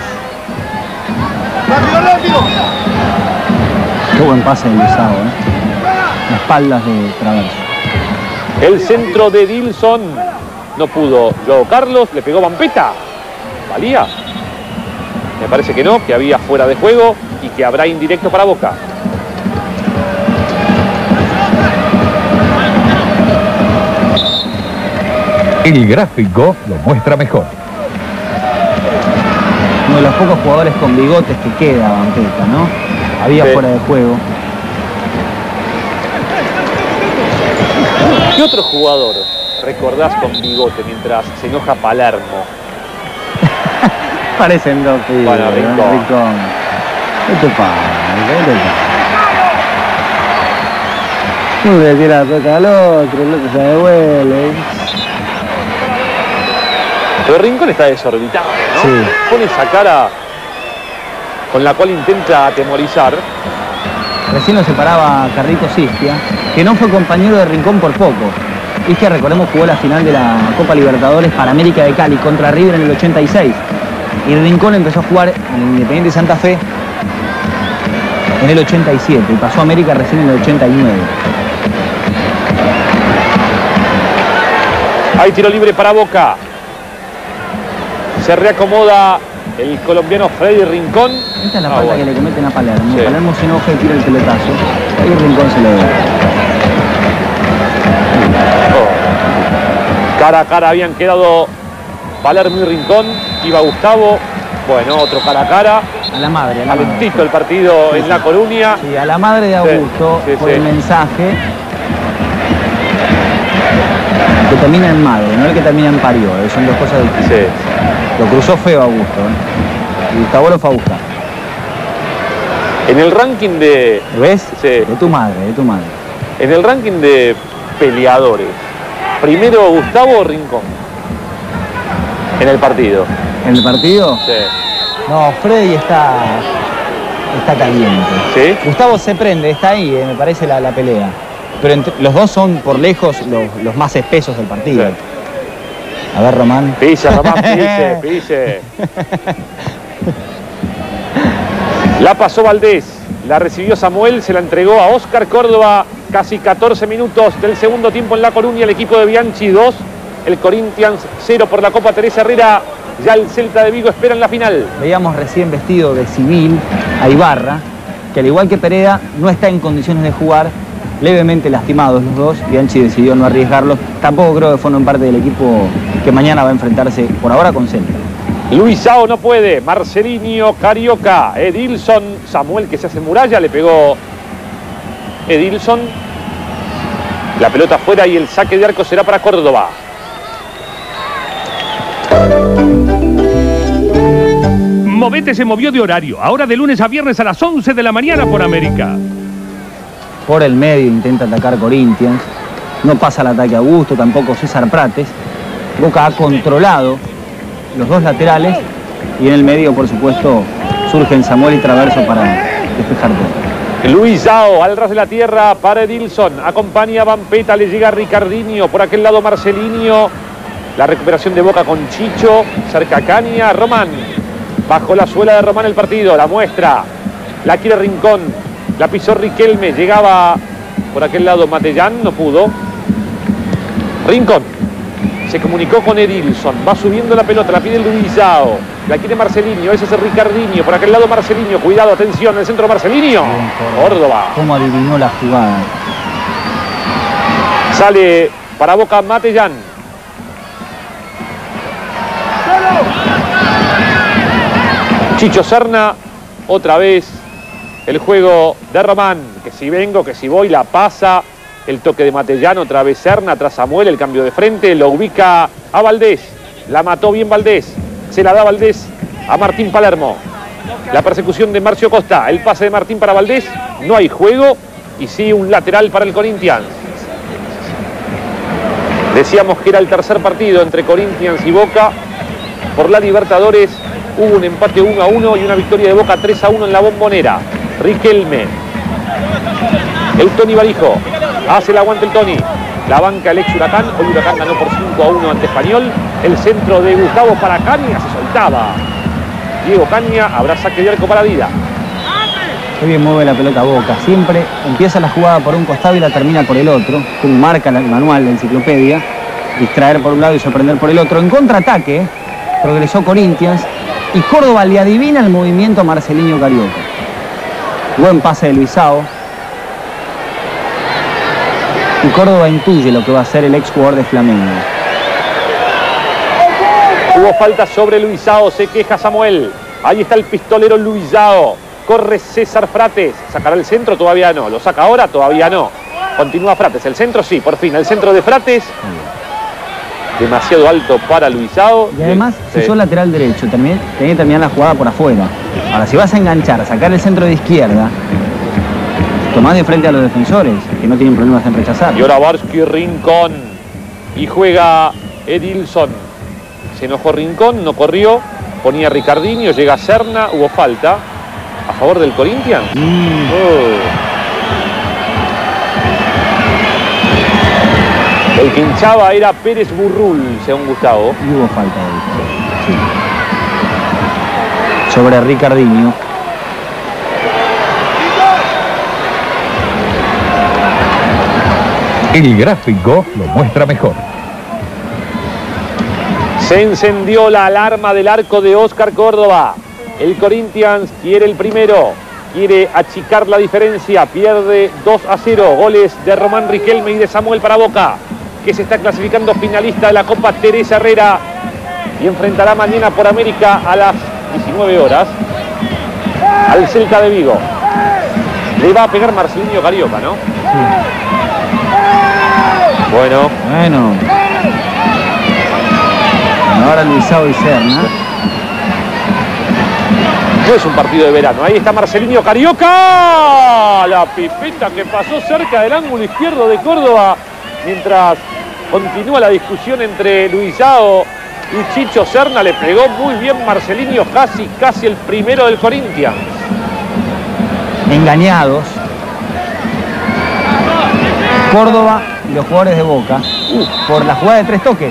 Speaker 1: Qué buen pase de Luisao, ¿eh? Las espaldas de Traverso.
Speaker 2: El centro de Edilson. No pudo Joao Carlos, le pegó Vampeta. ¿Valía? Me parece que no, que había fuera de juego y que habrá indirecto para Boca.
Speaker 4: El gráfico lo muestra mejor.
Speaker 1: Uno de los pocos jugadores con bigotes que queda Vampeta, ¿no? Había
Speaker 2: Sí.
Speaker 1: fuera de juego.
Speaker 2: ¿Qué otro jugador recordás con bigote mientras se enoja Palermo?
Speaker 1: Parecen dos pibes,
Speaker 2: Bueno,
Speaker 1: ¿no?
Speaker 2: Rincón.
Speaker 1: Rincón. ¿Qué te pasa? ¿Qué te pasa? Uno le tira la pelota al otro, el otro se devuelve.
Speaker 2: Pero Rincón está desorbitado, ¿no?
Speaker 1: Sí.
Speaker 2: Pone esa cara con la cual intenta atemorizar.
Speaker 1: Recién lo separaba Carlitos Isquia, que no fue compañero de Rincón por poco. Isquia, recordemos, jugó la final de la Copa Libertadores para América de Cali contra River en el ochenta y seis. Y Rincón empezó a jugar en el Independiente Santa Fe en el ochenta y siete y pasó a América recién en el ochenta y nueve.
Speaker 2: Hay tiro libre para Boca. Se reacomoda el colombiano Freddy Rincón.
Speaker 1: Esta es la
Speaker 2: ah,
Speaker 1: falta
Speaker 2: bueno.
Speaker 1: que le cometen a Palermo.
Speaker 2: Sí.
Speaker 1: Palermo se enoja y tira el pelotazo. Ahí Rincón se lo ve.
Speaker 2: Oh. Cara a cara habían quedado Palermo y Rincón. Iba Gustavo. Bueno, otro cara a cara.
Speaker 1: A la madre, a la madre.
Speaker 2: Calentito el partido
Speaker 1: Sí,
Speaker 2: en
Speaker 1: sí.
Speaker 2: La Coruña.
Speaker 1: Sí, a la madre de Augusto,
Speaker 2: Sí, sí,
Speaker 1: por
Speaker 2: sí.
Speaker 1: el mensaje que termina en madre, no el que termina en parió, eh, son dos cosas distintas.
Speaker 2: Sí.
Speaker 1: Lo cruzó feo Augusto, ¿eh? Y Gustavo lo fue a buscar.
Speaker 2: En el ranking de...
Speaker 1: ¿Ves?
Speaker 2: Sí.
Speaker 1: De tu madre, de tu madre.
Speaker 2: En el ranking de peleadores, primero Gustavo o Rincón. En el partido.
Speaker 1: ¿En el partido?
Speaker 2: Sí.
Speaker 1: No, Freddy está, está caliente.
Speaker 2: ¿Sí?
Speaker 1: Gustavo se prende, está ahí, eh, me parece la, la pelea. Pero entre, los dos son por lejos los, los más espesos del partido.
Speaker 2: Sí.
Speaker 1: A ver, Román.
Speaker 2: Pise, Román, pise, pise. La pasó Valdés, la recibió Samuel, se la entregó a Óscar Córdoba. Casi catorce minutos del segundo tiempo en La Coruña, el equipo de Bianchi dos, el Corinthians cero por la Copa Teresa Herrera. Ya el Celta de Vigo espera en la final.
Speaker 1: Veíamos recién vestido de civil a Ibarra, que al igual que Pereda no está en condiciones de jugar, levemente lastimados los dos. Bianchi decidió no arriesgarlos. Tampoco creo que formen parte del equipo que mañana va a enfrentarse por ahora con Celta.
Speaker 2: Luisao no puede, Marcelinho, Carioca, Edilson, Samuel que se hace muralla, le pegó Edilson. La pelota afuera y el saque de arco será para Córdoba.
Speaker 3: Movete se movió de horario, ahora de lunes a viernes a las once de la mañana por América.
Speaker 1: Por el medio intenta atacar Corinthians. No pasa el ataque a Augusto, tampoco César Prates. Boca ha controlado los dos laterales y en el medio, por supuesto, surgen Samuel y Traverso para despejar todo.
Speaker 2: Luisao al ras de la tierra para Edilson. Acompaña a Vampeta, le llega Ricardinho. Por aquel lado Marcelinho. La recuperación de Boca con Chicho. Cerca Caña, Román. Bajo la suela de Román el partido. La muestra. La quiere Rincón. La pisó Riquelme. Llegaba por aquel lado Matellán. No pudo. Rincón. Se comunicó con Edilson. Va subiendo la pelota. La pide Luisao. La quiere Marcelinho. Ese es el Ricardinho. Por aquel lado Marcelinho. Cuidado, atención. El centro Marcelinho. Córdoba.
Speaker 1: ¿Cómo adivinó la jugada?
Speaker 2: Sale para Boca Matellán. Chicho Serna, otra vez el juego de Román, que si vengo, que si voy, la pasa, el toque de Matellán, otra vez Serna, tras Samuel, el cambio de frente, lo ubica a Valdés, la mató bien Valdés, se la da Valdés a Martín Palermo, la persecución de Marcio Costa, el pase de Martín para Valdés, no hay juego y sí un lateral para el Corinthians. Decíamos que era el tercer partido entre Corinthians y Boca por la Libertadores. Hubo un empate uno a uno y una victoria de Boca tres a uno en la Bombonera. Riquelme. El Tony Barijo. Hace el aguante el Tony. La banca el ex Huracán. Hoy Huracán ganó por cinco a uno ante Español. El centro de Gustavo para Caña. Se soltaba. Diego Caña. Habrá saque de arco para Dida.
Speaker 1: Qué bien mueve la pelota Boca. Siempre empieza la jugada por un costado y la termina por el otro. Como marca el manual de enciclopedia. Distraer por un lado y sorprender por el otro. En contraataque progresó Corinthians. Y Córdoba le adivina el movimiento a Marcelinho Carioca. Buen pase de Luisao. Y Córdoba intuye lo que va a hacer el ex jugador de Flamengo.
Speaker 2: Hubo falta sobre Luisao. Se queja Samuel. Ahí está el pistolero Luisao. Corre César Frates. ¿Sacará el centro? Todavía no. ¿Lo saca ahora? Todavía no. Continúa Frates. El centro sí, por fin. El centro de Frates. Demasiado alto para Luisao.
Speaker 1: Y además,
Speaker 2: sí.
Speaker 1: si sos lateral derecho, tenés que terminar la jugada por afuera. Ahora, si vas a enganchar, a sacar el centro de izquierda, tomás de frente a los defensores, que no tienen problemas en rechazar.
Speaker 2: Y ahora Barsky, Rincón. Y juega Edilson. Se enojó Rincón, no corrió. Ponía Ricardinho, llega Serna, hubo falta. A favor del Corinthians.
Speaker 1: Mm.
Speaker 2: Oh. El que hinchaba era Pérez Burrul, según Gustavo.
Speaker 1: Y hubo falta de sí. Sobre Ricardinho.
Speaker 4: El gráfico lo muestra mejor.
Speaker 2: Se encendió la alarma del arco de Oscar Córdoba. El Corinthians quiere el primero. Quiere achicar la diferencia. Pierde dos a cero. Goles de Román Riquelme y de Samuel para Boca, que se está clasificando finalista de la Copa Teresa Herrera y enfrentará mañana por América a las diecinueve horas al Celta de Vigo. Le va a pegar Marcelinho Carioca, ¿no?
Speaker 1: Sí.
Speaker 2: Bueno.
Speaker 1: Bueno. Ahora Luisao y Serna.
Speaker 2: No es un partido de verano. Ahí está Marcelinho Carioca. La pipeta que pasó cerca del ángulo izquierdo de Córdoba. Mientras continúa la discusión entre Luisao y Chicho Serna, le pegó muy bien Marcelinho, casi, casi el primero del Corinthians.
Speaker 1: Engañados Córdoba y los jugadores de Boca por la jugada de tres toques.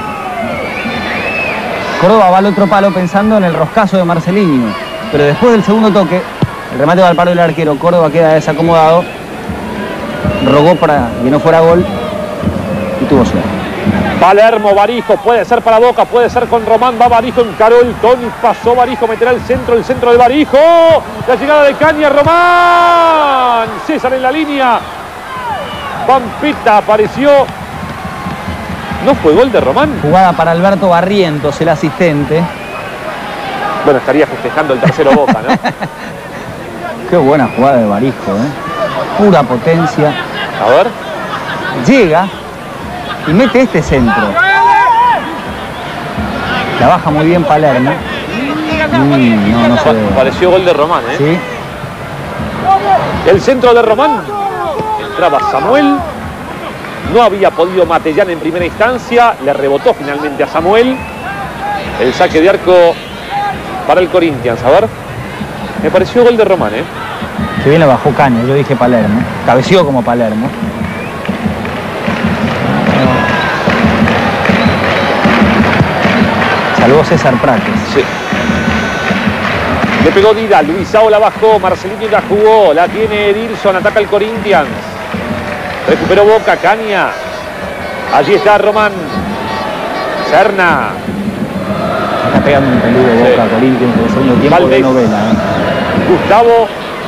Speaker 1: Córdoba va al otro palo pensando en el roscazo de Marcelinho, pero después del segundo toque, el remate va al palo del arquero, Córdoba queda desacomodado, rogó para que no fuera gol y tuvo suerte.
Speaker 2: Palermo, Barijo, puede ser para Boca, puede ser con Román, va Barijo, encaró el Toni, pasó Barijo, meterá el centro, el centro de Barijo, la llegada de Caña, Román, César en la línea, Pampita apareció, no fue gol de Román.
Speaker 1: Jugada para Alberto Barrientos, el asistente.
Speaker 2: Bueno, estaría festejando el tercero Boca, ¿no?
Speaker 1: Qué buena jugada de Barijo, ¿eh? Pura potencia.
Speaker 2: A ver.
Speaker 1: Llega y mete este centro. La baja muy bien Palermo. Mm, no, no se ve.
Speaker 2: Pareció gol de Román, ¿eh?
Speaker 1: Sí.
Speaker 2: El centro de Román. Entraba Samuel. No había podido Matellán en primera instancia. Le rebotó finalmente a Samuel. El saque de arco para el Corinthians. A ver. Me pareció gol de Román, ¿eh?
Speaker 1: Que bien la bajó Caña. Yo dije Palermo. Cabeció como Palermo. Salvó César Prates.
Speaker 2: Sí. Le pegó Dida, Luisao la bajó, Marcelinho la jugó, la tiene Edilson, ataca el Corinthians. Recuperó Boca, Caña. Allí está Román. Serna.
Speaker 1: Está pegando un peludo Boca, sí. Corinthians por el segundo tiempo.
Speaker 2: Valdés.
Speaker 1: De novela, ¿eh?
Speaker 2: Gustavo.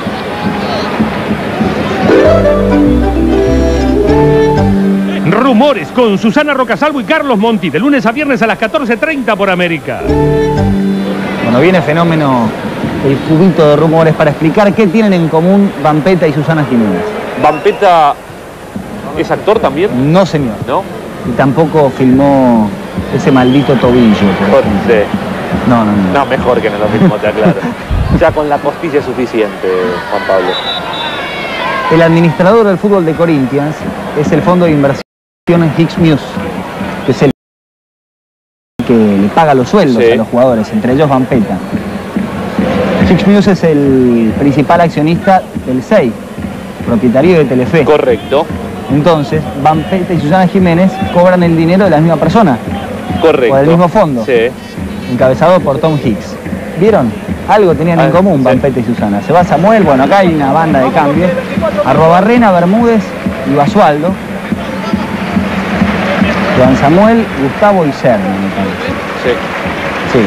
Speaker 3: Rumores con Susana Rocasalvo y Carlos Monti, de lunes a viernes a las catorce treinta por América.
Speaker 1: Bueno, viene Fenómeno, el cubito de rumores para explicar qué tienen en común Vampeta y Susana Jiménez.
Speaker 2: ¿Vampeta es actor también?
Speaker 1: No, señor.
Speaker 2: ¿No?
Speaker 1: Y tampoco filmó ese maldito tobillo. Por ejemplo.
Speaker 2: Sí.
Speaker 1: No, no, no.
Speaker 2: No, mejor que no lo filmó, te aclaro. Ya con la costilla es suficiente, Juan Pablo.
Speaker 1: El administrador del fútbol de Corinthians es el fondo de inversión en Hicks Muse, que es el que le paga los sueldos sí. a los jugadores, entre ellos Vampeta. Hicks Muse es el principal accionista del S E I, propietario de Telefe.
Speaker 2: Correcto.
Speaker 1: Entonces, Vampeta y Susana Jiménez cobran el dinero de la misma persona.
Speaker 2: Correcto.
Speaker 1: O del mismo fondo.
Speaker 2: Sí.
Speaker 1: Encabezado por Tom Hicks. ¿Vieron? Algo tenían ah, en común Vampeta sí. y Susana. Se va Samuel, bueno, acá hay una banda de cambio. Arrobarrena, Bermúdez y Basualdo. Juan Samuel, Gustavo y Serna, me parece.
Speaker 2: Sí.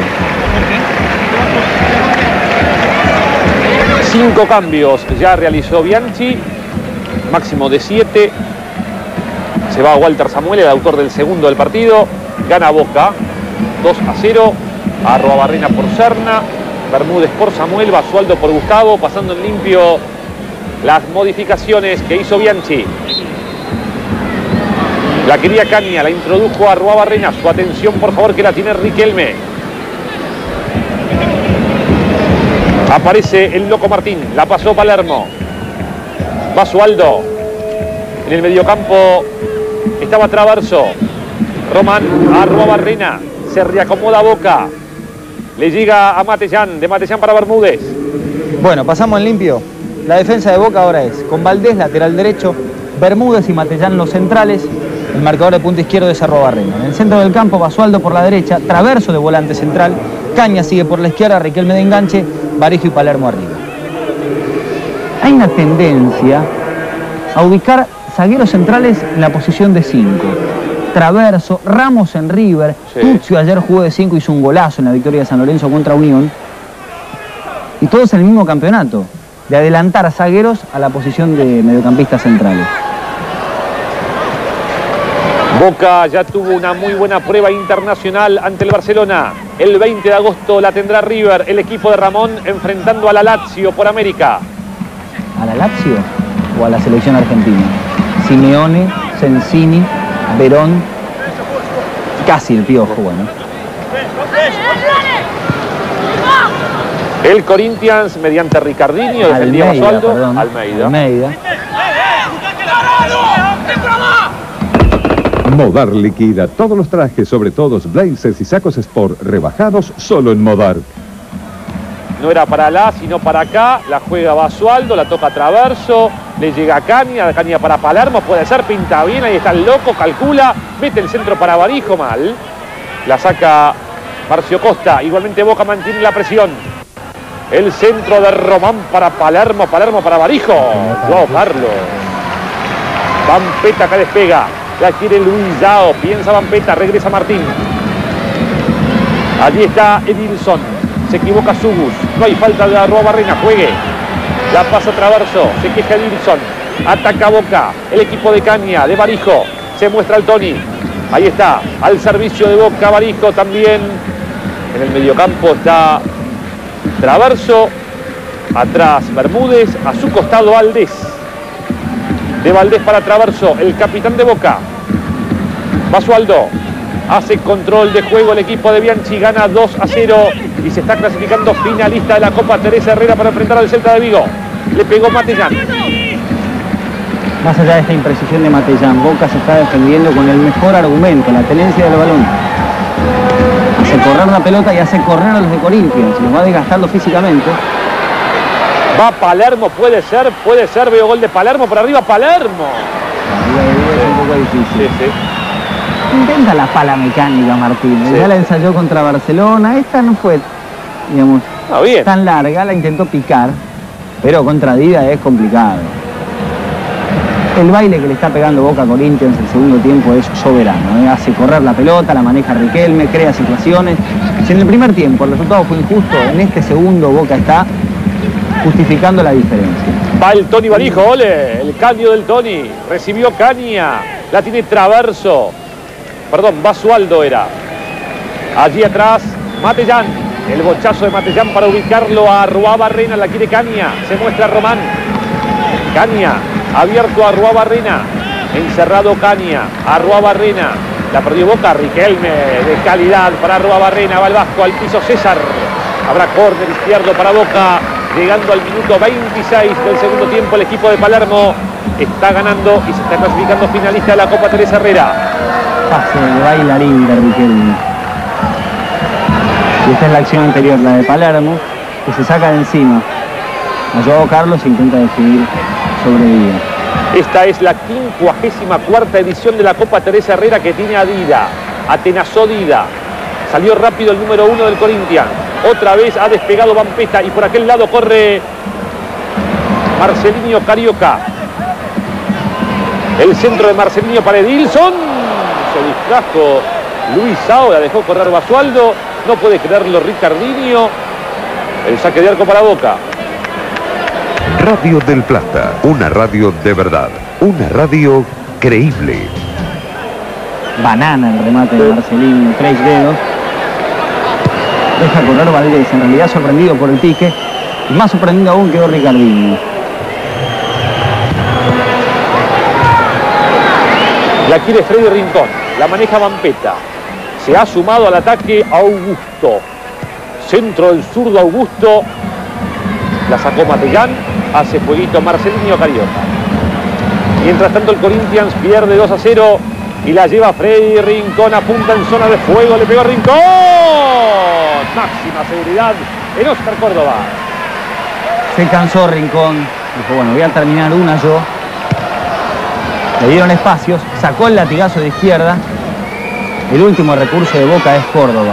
Speaker 1: Sí.
Speaker 2: Cinco cambios ya realizó Bianchi. Máximo de siete. Se va Walter Samuel, el autor del segundo del partido. Gana Boca. dos a cero. Arrobarrena por Serna. Bermúdez por Samuel, Basualdo por Gustavo, pasando en limpio las modificaciones que hizo Bianchi. La quería Caña, la introdujo a Arrobarrena. Su atención, por favor, que la tiene Riquelme. Aparece el Loco Martín, la pasó Palermo. Basualdo. En el mediocampo estaba Traverso. Román, Arrobarrena. Se reacomoda Boca. Le llega a Matellán, de Matellán para Bermúdez.
Speaker 1: Bueno, pasamos en limpio. La defensa de Boca ahora es con Valdés, lateral derecho, Bermúdez y Matellán los centrales. El marcador de punta izquierdo es Arrobarrena. En el centro del campo, Basualdo por la derecha, Traverso de volante central, Caña sigue por la izquierda, Riquelme de enganche, Barijo y Palermo arriba. Hay una tendencia a ubicar zagueros centrales en la posición de cinco. Traverso, Ramos en River, sí. Tuzio ayer jugó de cinco, hizo un golazo en la victoria de San Lorenzo contra Unión. Y todos en el mismo campeonato, de adelantar a zagueros a la posición de mediocampistas centrales.
Speaker 2: Boca ya tuvo una muy buena prueba internacional ante el Barcelona. El veinte de agosto la tendrá River, el equipo de Ramón, enfrentando a la Lazio por América.
Speaker 1: ¿A la Lazio o a la selección argentina? Simeone, Sensini, Verón, casi el Piojo, bueno.
Speaker 2: El Corinthians, mediante Ricardinho, defendía Basualdo.
Speaker 1: Perdón,
Speaker 2: Almeida.
Speaker 1: Almeida.
Speaker 4: Modar liquida todos los trajes, sobre todos blazers y sacos sport, rebajados solo en Modar.
Speaker 2: No era para la, sino para acá. La juega Basualdo, la toca Traverso, le llega a Caña, Caña para Palermo, puede ser, pinta bien, ahí está el loco, calcula, mete el centro para Barijo, mal. La saca Marcio Costa, igualmente Boca mantiene la presión. El centro de Román para Palermo, Palermo para Barijo. Joao Carlos. Vampeta que despega. La quiere Luis Yao, piensa Vampeta, regresa Martín. Allí está Edilson, se equivoca Sugus, no hay falta de Arruabarrena, juegue. La pasa Traverso, se queja Edilson, ataca Boca, el equipo de Caña, de Barijo, se muestra el Tony. Ahí está, al servicio de Boca, Barijo también. En el mediocampo está Traverso, atrás Bermúdez, a su costado Valdés. De Valdés para Traverso, el capitán de Boca. Basualdo hace control de juego, el equipo de Bianchi gana dos a cero y se está clasificando finalista de la Copa Teresa Herrera para enfrentar al Celta de Vigo. Le pegó Matellán.
Speaker 1: Más allá de esta imprecisión de Matellán, Boca se está defendiendo con el mejor argumento, la tenencia del balón. Hace correr la pelota y hace correr a los de Corinthians, se los va desgastando físicamente.
Speaker 2: Va Palermo, puede ser, puede ser, veo gol de Palermo, por arriba Palermo.
Speaker 1: Arriba de Vigo es un poco difícil.
Speaker 2: Sí, sí.
Speaker 1: Intenta la pala mecánica, Martín.
Speaker 2: Sí.
Speaker 1: Ya la ensayó contra Barcelona, esta no fue, digamos,
Speaker 2: Ah, bien.
Speaker 1: tan larga, la intentó picar, pero contra Dida es complicado. El baile que le está pegando Boca a Corinthians el segundo tiempo es soberano, ¿eh? Hace correr la pelota, la maneja Riquelme, crea situaciones. Si en el primer tiempo el resultado fue injusto, en este segundo Boca está justificando la diferencia.
Speaker 2: Va el Tony Barijo, ole, el cambio del Tony, recibió Caña, la tiene Traverso, perdón, Basualdo era. Allí atrás, Matellán, el bochazo de Matellán para ubicarlo a Arruabarrena, la quiere Caña, se muestra Román. Caña, abierto a Arruabarrena, encerrado Caña, Arruabarrena, la perdió Boca, Riquelme de calidad para Arruabarrena, va el Vasco al piso César, habrá córner izquierdo para Boca. Llegando al minuto veintiséis del segundo tiempo, el equipo de Palermo está ganando y se está clasificando finalista de la Copa Teresa Herrera.
Speaker 1: Pase de bailarín de Riquelme. Y esta es la acción anterior, la de Palermo, que se saca de encima. A Joao Carlos e intenta definir sobre Dida.
Speaker 2: Esta es la quincuagésima cuarta edición de la Copa Teresa Herrera que tiene a Dida. Atenazó Dida. Salió rápido el número uno del Corinthians. Otra vez ha despegado Vampeta y por aquel lado corre Marcelinho Carioca. El centro de Marcelinho para Edilson. Se distrajo Luis Sao, la dejó correr Basualdo. No puede creerlo Ricardinho. El saque de arco para Boca.
Speaker 5: Radio del Plata, una radio de verdad, una radio creíble.
Speaker 1: Banana el remate de Marcelinho, tres dedos. Deja correr Valdés, en realidad sorprendido por el pique. Y más sorprendido aún quedó Ricardinho.
Speaker 2: La quiere Freddy Rincón, la maneja Vampeta. Se ha sumado al ataque Augusto. Centro del zurdo Augusto. La sacó Matellán, hace jueguito Marcelinho Carioca. Mientras tanto el Corinthians pierde dos a cero y la lleva Freddy Rincón, apunta en zona de fuego, le pegó a Rincón. Máxima seguridad en Oscar Córdoba.
Speaker 1: Se cansó Rincón, dijo bueno, voy a terminar una yo. Le dieron espacios, sacó el latigazo de izquierda. El último recurso de Boca es Córdoba.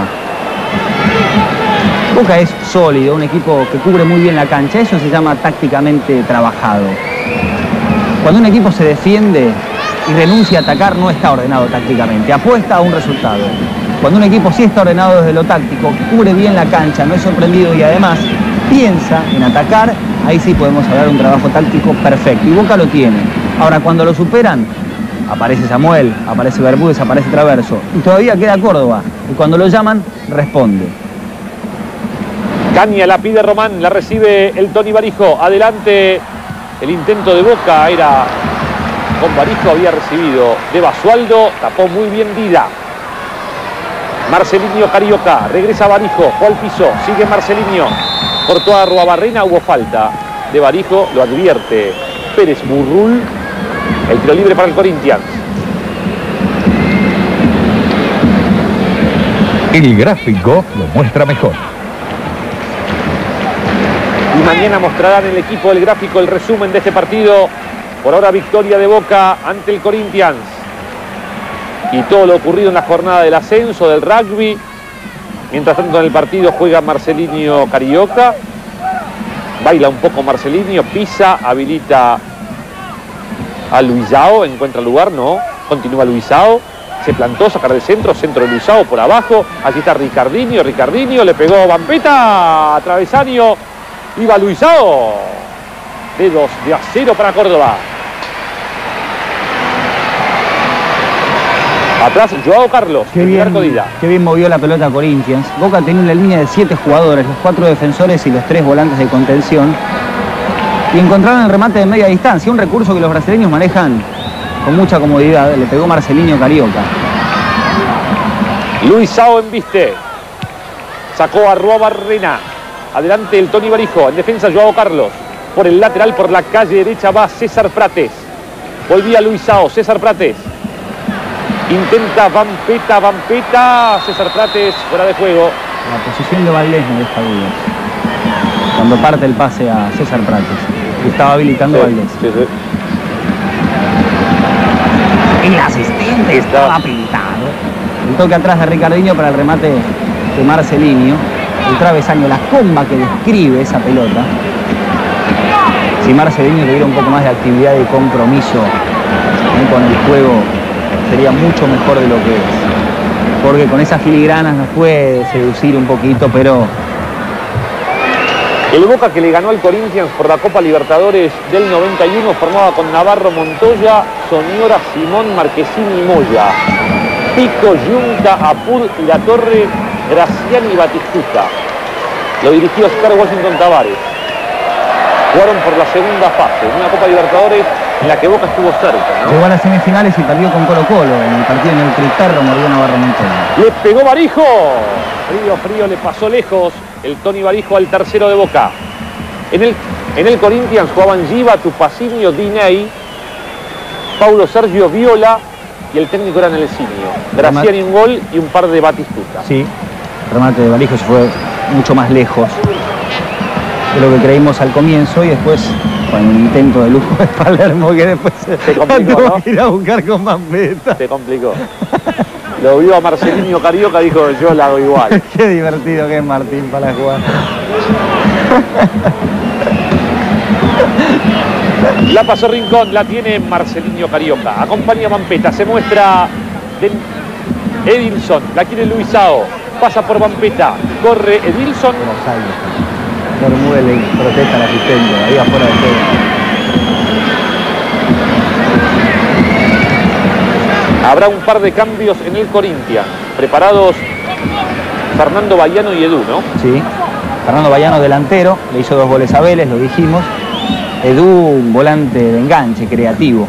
Speaker 1: Boca es sólido, un equipo que cubre muy bien la cancha, eso se llama tácticamente trabajado. Cuando un equipo se defiende y renuncia a atacar, no está ordenado tácticamente, apuesta a un resultado. Cuando un equipo sí está ordenado desde lo táctico, cubre bien la cancha, no es sorprendido y además piensa en atacar, ahí sí podemos hablar de un trabajo táctico perfecto. Y Boca lo tiene. Ahora, cuando lo superan, aparece Samuel, aparece Bermúdez, aparece Traverso. Y todavía queda Córdoba. Y cuando lo llaman, responde.
Speaker 2: Caña la pide Román, la recibe el Tony Barijo. Adelante el intento de Boca, era con Barijo, había recibido de Basualdo, tapó muy bien Dida. Marcelinho Carioca, regresa Barijo, fue al piso, sigue Marcelinho. Cortó a Arruabarrena, hubo falta de Barijo, lo advierte Pérez Burrul. El tiro libre para el Corinthians.
Speaker 4: El gráfico lo muestra mejor.
Speaker 2: Y mañana mostrarán el equipo del gráfico el resumen de este partido. Por ahora victoria de Boca ante el Corinthians. Y todo lo ocurrido en la jornada del ascenso, del rugby. Mientras tanto en el partido juega Marcelinho Carioca. Baila un poco Marcelinho, pisa, habilita a Luisao, encuentra lugar, no. Continúa Luisao. Se plantó, sacar de centro, centro de Luisao por abajo. Allí está Ricardinho, Ricardinho, le pegó Vampeta, travesaño. Iba Luisao. Dedos de acero para Córdoba. Atrás, Joao Carlos.
Speaker 1: Qué bien, qué bien movió la pelota Corinthians. Boca tenía una línea de siete jugadores, los cuatro defensores y los tres volantes de contención. Y encontraron el remate de media distancia, un recurso que los brasileños manejan con mucha comodidad. Le pegó Marcelinho Carioca.
Speaker 2: Luisao embiste. Sacó a Arruabarrena. Adelante el Tony Barijo. En defensa Joao Carlos. Por el lateral, por la calle derecha va César Prates. Volvía Luisao, César Prates. Intenta Vampeta, Vampeta. César Prates fuera de juego.
Speaker 1: La posición de Valdés me deja dudas. Cuando parte el pase a César Prates. Que estaba habilitando
Speaker 2: sí,
Speaker 1: Valdés.
Speaker 2: Sí, sí.
Speaker 1: El asistente estaba pintado. El toque atrás de Ricardinho para el remate de Marcelinho. El travesaño, la comba que describe esa pelota. Si Marcelinho tuviera un poco más de actividad y compromiso ¿eh? con el juego, sería mucho mejor de lo que es. Porque con esas filigranas nos puede seducir un poquito, pero...
Speaker 2: El Boca que le ganó al Corinthians por la Copa Libertadores del noventa y uno formaba con Navarro, Montoya, Soñora, Simón, Marquesini y Moya. Pico, Yunta, Apud, La Torre, Graciani y Batistuta. Lo dirigió Oscar Washington Tavares. Jugaron por la segunda fase, una Copa Libertadores en la que Boca estuvo cerca, ¿no?
Speaker 1: Llegó a las semifinales y perdió con Colo Colo en el partido en el Critarro, mordió Navarro Montoya.
Speaker 2: Le pegó Barijo. Frío, frío, le pasó lejos el Tony Barijo al tercero de Boca. En el, en el Corinthians jugaban Giva, Tupacinio, Diney, Paulo Sergio Viola y el técnico era Nelsinio. Graciani un gol y un par de Batistuta.
Speaker 1: Sí, el remate de Barijo se fue mucho más lejos de lo que creímos al comienzo y después con un intento de lujo de Palermo que después
Speaker 2: se complicó,
Speaker 1: tuvo
Speaker 2: ¿no?
Speaker 1: que ir a buscar con Vampeta.
Speaker 2: Se complicó. Lo vio a Marcelinho Carioca, dijo yo la hago igual.
Speaker 1: Qué divertido que es Martín para jugar.
Speaker 2: La pasó Rincón, la tiene Marcelinho Carioca. Acompaña a Vampeta, se muestra de Edilson, la quiere Luisao. Pasa por Vampeta, corre Edilson.
Speaker 1: Bermúdez le protesta al asistente, ahí afuera de juego.
Speaker 2: Habrá un par de cambios en el Corinthians. Preparados Fernando Bayano y Edu, ¿no?
Speaker 1: Sí, Fernando Bayano delantero, le hizo dos goles a Vélez, lo dijimos. Edu, un volante de enganche, creativo.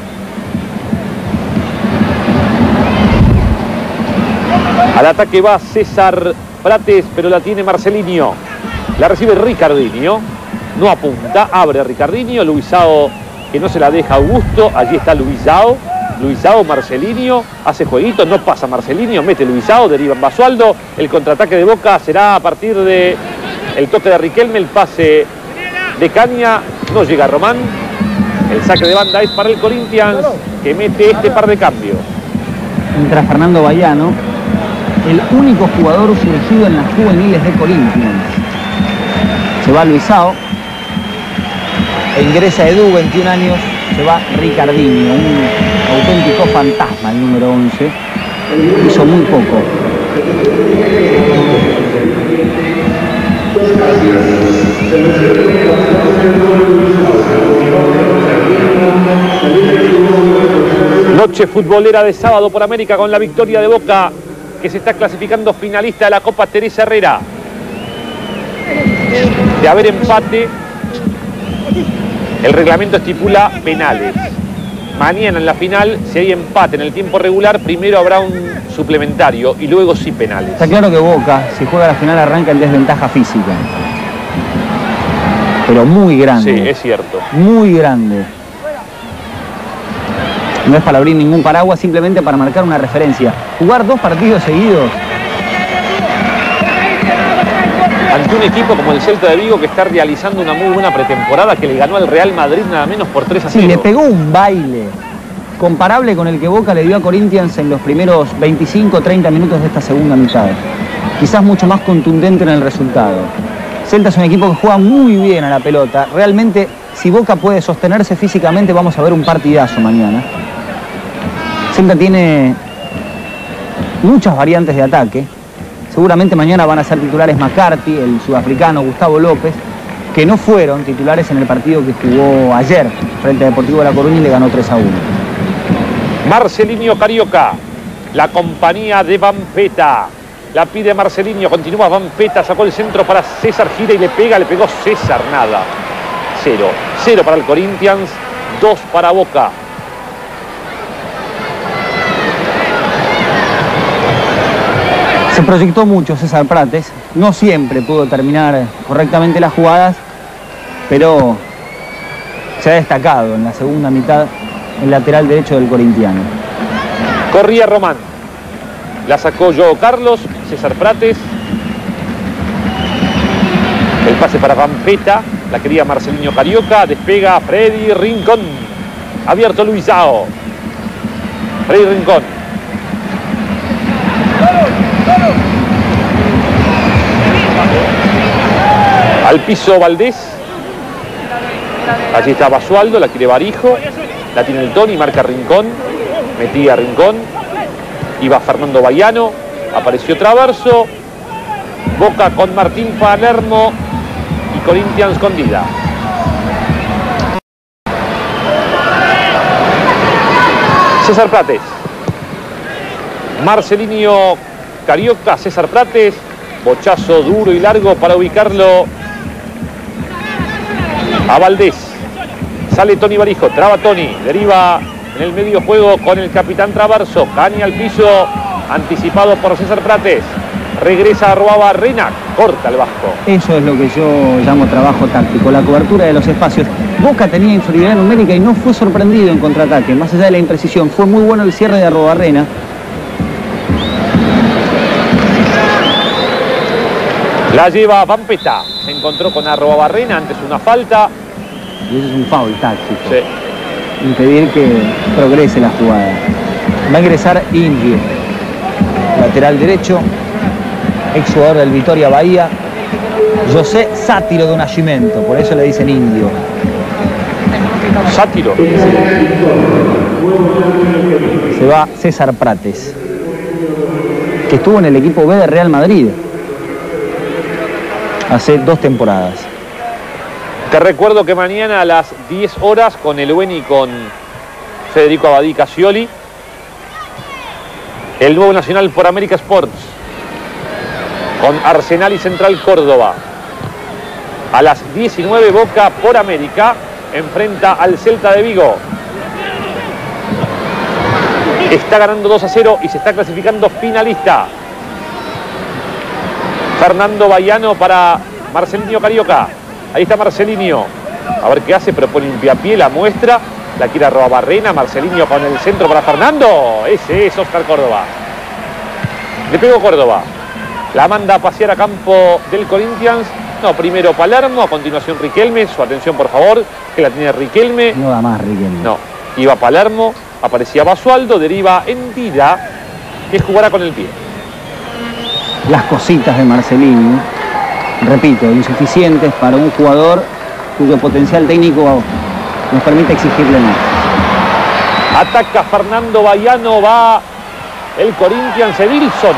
Speaker 2: Al ataque va César Prates, pero la tiene Marcelinho. La recibe Ricardinho, no apunta, abre a Ricardinho, Luisao que no se la deja a Augusto, allí está Luisao, Luisao, Marcelinho, hace jueguito, no pasa Marcelinho, mete Luisao, deriva en Basualdo, el contraataque de Boca será a partir de el toque de Riquelme, el pase de Caña, no llega Román, el saque de banda es para el Corinthians que mete este par de cambios.
Speaker 1: Mientras Fernando Bayano, el único jugador surgido en las juveniles de Corinthians. Se va Luisao e ingresa Edu, veintiún años, se va Ricardinho, un auténtico fantasma el número once. Hizo muy poco.
Speaker 2: Noche futbolera de sábado por América con la victoria de Boca, que se está clasificando finalista de la Copa Teresa Herrera. De haber empate, el reglamento estipula penales. Mañana en la final, si hay empate en el tiempo regular, primero habrá un suplementario y luego sí penales.
Speaker 1: Está claro que Boca, si juega la final, arranca en desventaja física. Pero muy grande.
Speaker 2: Sí, es cierto.
Speaker 1: Muy grande. No es para abrir ningún paraguas, simplemente para marcar una referencia. Jugar dos partidos seguidos
Speaker 2: ante un equipo como el Celta de Vigo, que está realizando una muy buena pretemporada, que le ganó al Real Madrid nada menos por tres a cero.
Speaker 1: Sí, le pegó un baile comparable con el que Boca le dio a Corinthians en los primeros veinticinco treinta minutos de esta segunda mitad. Quizás mucho más contundente en el resultado. Celta es un equipo que juega muy bien a la pelota. Realmente, si Boca puede sostenerse físicamente, vamos a ver un partidazo mañana. Celta tiene muchas variantes de ataque. Seguramente mañana van a ser titulares McCarthy, el sudafricano Gustavo López, que no fueron titulares en el partido que jugó ayer frente a Deportivo de La Coruña y le ganó tres a uno.
Speaker 2: Marcelinho Carioca, la compañía de Vampeta. La pide Marcelinho, continúa Vampeta, sacó el centro para César, gira y le pega, le pegó César, nada. Cero. Cero para el Corinthians, dos para Boca.
Speaker 1: Se proyectó mucho César Prates, no siempre pudo terminar correctamente las jugadas, pero se ha destacado en la segunda mitad el lateral derecho del corintiano.
Speaker 2: Corría Román, la sacó Joao Carlos, César Prates, el pase para Vampeta, la quería Marcelinho Carioca, despega Freddy Rincón, abierto Luisao, Freddy Rincón. Al piso Valdés. Allí está Basualdo, la quiere Barijo. La tiene el Toni, marca Rincón. Metía Rincón. Iba Fernando Baiano. Apareció Traverso. Boca con Martín Palermo y Corinthians con Dida. César Prates. Marcelinho Carioca, César Prates. Bochazo duro y largo para ubicarlo a Valdés. Sale Toni Barijo, traba Toni, deriva en el medio juego con el capitán Traverso. Caña al piso, anticipado por César Prates. Regresa a Arruabarrena, corta el vasco.
Speaker 1: Eso es lo que yo llamo trabajo táctico, la cobertura de los espacios. Boca tenía inferioridad numérica y no fue sorprendido en contraataque, más allá de la imprecisión. Fue muy bueno el cierre de Arruabarrena.
Speaker 2: La lleva Vampeta, se encontró con Arruabarrena, antes una falta.
Speaker 1: Y eso es un foul táctico.
Speaker 2: Sí.
Speaker 1: Impedir que progrese la jugada. Va a ingresar Indio, lateral derecho, exjugador del Vitória Bahía, José Sátiro de Nascimento, por eso le dicen Indio.
Speaker 2: Sátiro.
Speaker 1: Se va César Prates, que estuvo en el equipo B de Real Madrid hace dos temporadas.
Speaker 2: Te recuerdo que mañana a las diez horas con el Weni y con Federico Abadí Casioli, el nuevo Nacional por América Sports, con Arsenal y Central Córdoba. A las diecinueve Boca por América enfrenta al Celta de Vigo. Está ganando dos a cero y se está clasificando finalista. Fernando Baiano para Marcelinho Carioca. Ahí está Marcelinho. A ver qué hace, propone un pie, la muestra. La quiere Arruabarrena. Marcelinho con el centro para Fernando. Ese es Oscar Córdoba. Le pegó Córdoba. La manda a pasear a campo del Corinthians. No, primero Palermo, a continuación Riquelme. Su atención, por favor, que la tiene Riquelme.
Speaker 1: No da más Riquelme.
Speaker 2: No, iba Palermo, aparecía Basualdo, deriva en Dida, que jugará con el pie.
Speaker 1: Las cositas de Marcelinho, repito, insuficientes para un jugador cuyo potencial técnico nos permite exigirle más.
Speaker 2: Ataca Fernando Baiano, va el Corinthians, Edilson.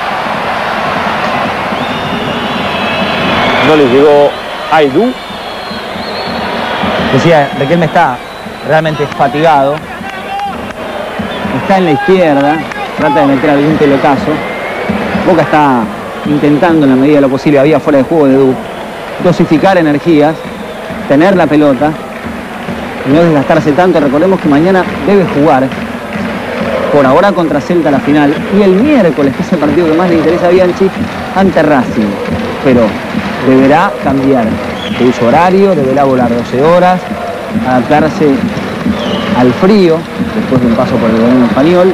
Speaker 2: No le llegó a Edu.
Speaker 1: Decía, Riquelme está realmente fatigado. Está en la izquierda, trata de meter algún pelotazo. Boca está intentando en la medida de lo posible, había fuera de juego de Edu, dosificar energías, tener la pelota, no desgastarse tanto. Recordemos que mañana debe jugar, por ahora contra Celta la final, y el miércoles, que es el partido que más le interesa a Bianchi, ante Racing. Pero deberá cambiar de uso horario, deberá volar doce horas, adaptarse al frío, después de un paso por el gobierno español.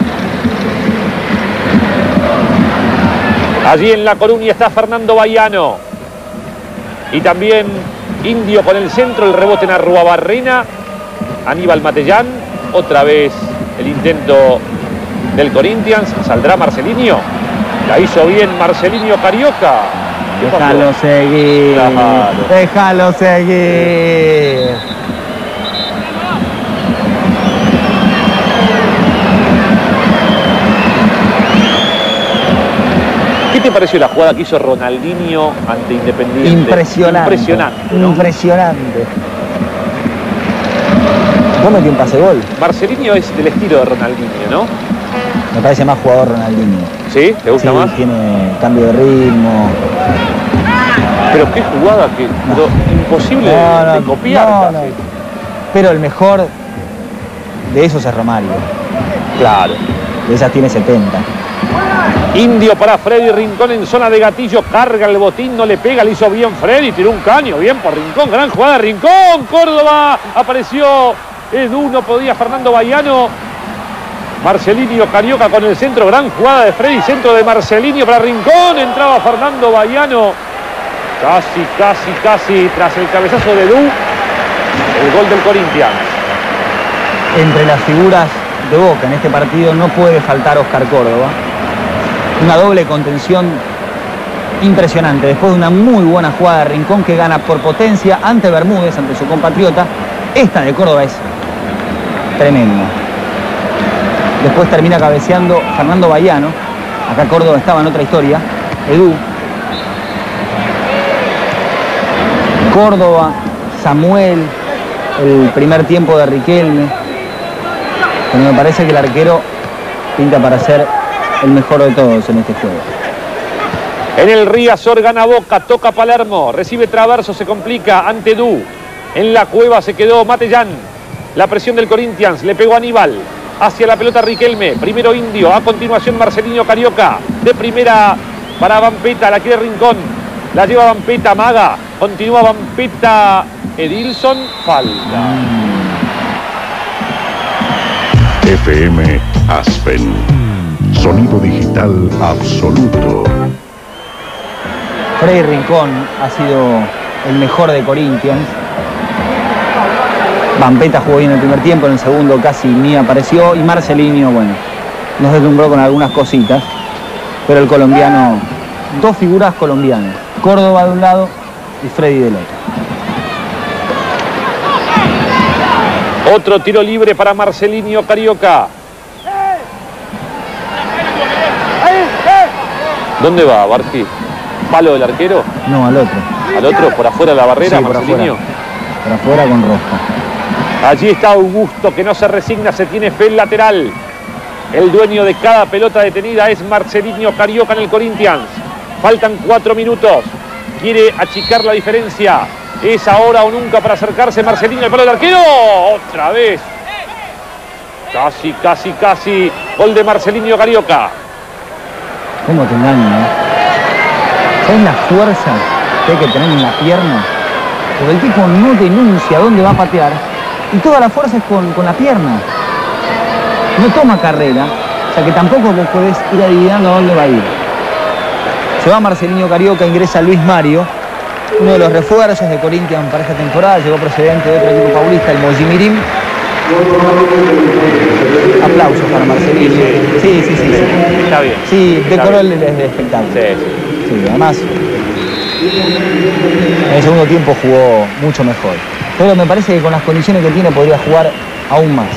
Speaker 2: Allí en La Coruña está Fernando Baiano. Y también Indio con el centro, el rebote en Arruabarrena. Aníbal Matellán, otra vez el intento del Corinthians. ¿Saldrá Marcelinho? La hizo bien Marcelinho Carioca.
Speaker 1: Déjalo seguir,
Speaker 2: Claro.
Speaker 1: déjalo seguir.
Speaker 2: ¿Qué te pareció la jugada que hizo Ronaldinho ante Independiente?
Speaker 1: Impresionante.
Speaker 2: Impresionante, ¿no?
Speaker 1: Impresionante. ¿Vos metió un pase gol?
Speaker 2: Marcelinho es del estilo de Ronaldinho, ¿no?
Speaker 1: Me parece más jugador Ronaldinho.
Speaker 2: ¿Sí? ¿Te gusta
Speaker 1: Sí,
Speaker 2: más?
Speaker 1: tiene cambio de ritmo.
Speaker 2: Pero qué jugada que pero imposible
Speaker 1: No, no,
Speaker 2: de copiar
Speaker 1: no,
Speaker 2: casi.
Speaker 1: no. Pero el mejor de esos es Romario.
Speaker 2: Claro.
Speaker 1: De esas tiene setenta.
Speaker 2: Indio para Freddy Rincón en zona de gatillo, carga el botín, no le pega, le hizo bien Freddy, tiró un caño, bien por Rincón, gran jugada de Rincón, Córdoba, apareció Edu, no podía Fernando Baiano, Marcelinho Carioca con el centro, gran jugada de Freddy, centro de Marcelinho para Rincón, entraba Fernando Baiano, casi, casi, casi, tras el cabezazo de Edu, el gol del Corinthians.
Speaker 1: Entre las figuras de Boca en este partido no puede faltar Oscar Córdoba. Una doble contención impresionante. Después de una muy buena jugada de Rincón que gana por potencia ante Bermúdez, ante su compatriota. Esta de Córdoba es tremenda. Después termina cabeceando Fernando Baiano. Acá Córdoba estaba en otra historia. Edu. Córdoba, Samuel, el primer tiempo de Riquelme. Pero me parece que el arquero pinta para ser el mejor de todos en este juego.
Speaker 2: En el Riazor gana Boca, toca Palermo, recibe Traverso, se complica ante Du. En la cueva se quedó Matellán. La presión del Corinthians, le pegó a Aníbal. Hacia la pelota Riquelme, primero Indio, a continuación Marcelinho Carioca. De primera para Vampeta, la quiere Rincón. La lleva Vampeta, Maga. Continúa Vampeta, Edilson, falta.
Speaker 3: F M Aspen. Sonido digital absoluto.
Speaker 1: Freddy Rincón ha sido el mejor de Corinthians. Vampeta jugó bien el primer tiempo, en el segundo casi ni apareció. Y Marcelinho, bueno, nos deslumbró con algunas cositas. Pero el colombiano, dos figuras colombianas. Córdoba de un lado y Freddy del otro.
Speaker 2: Otro tiro libre para Marcelinho Carioca. ¿Dónde va, Barfi? ¿Palo del arquero?
Speaker 1: No, al otro.
Speaker 2: ¿Al otro? ¿Por afuera de la barrera,
Speaker 1: Sí, por
Speaker 2: Marcelinho?
Speaker 1: afuera. Por afuera con Roja.
Speaker 2: Allí está Augusto, que no se resigna, se tiene fe el lateral. El dueño de cada pelota detenida es Marcelinho Carioca en el Corinthians. Faltan cuatro minutos. Quiere achicar la diferencia. Es ahora o nunca para acercarse Marcelinho al palo del arquero. Otra vez. Casi, casi, casi. Gol de Marcelinho Carioca.
Speaker 1: ¿Cómo te engaño, eh? ¿Sabes la fuerza que hay que tener en la pierna? Porque el tipo no denuncia dónde va a patear. Y toda la fuerza es con, con la pierna. No toma carrera. O sea que tampoco vos podés ir adivinando a dónde va a ir. Se va Marcelinho Carioca, ingresa Luis Mario. Uno de los refuerzos de Corinthians para esta temporada. Llegó procedente de otro equipo paulista, el Mojimirim. Aplausos para Marcelinho. Sí, sí, sí. sí.
Speaker 2: Está bien.
Speaker 1: Sí, decoró
Speaker 2: Está
Speaker 1: el,
Speaker 2: bien.
Speaker 1: el espectáculo.
Speaker 2: Sí, sí.
Speaker 1: Sí, además, en el segundo tiempo jugó mucho mejor. Pero me parece que con las condiciones que tiene podría jugar aún más.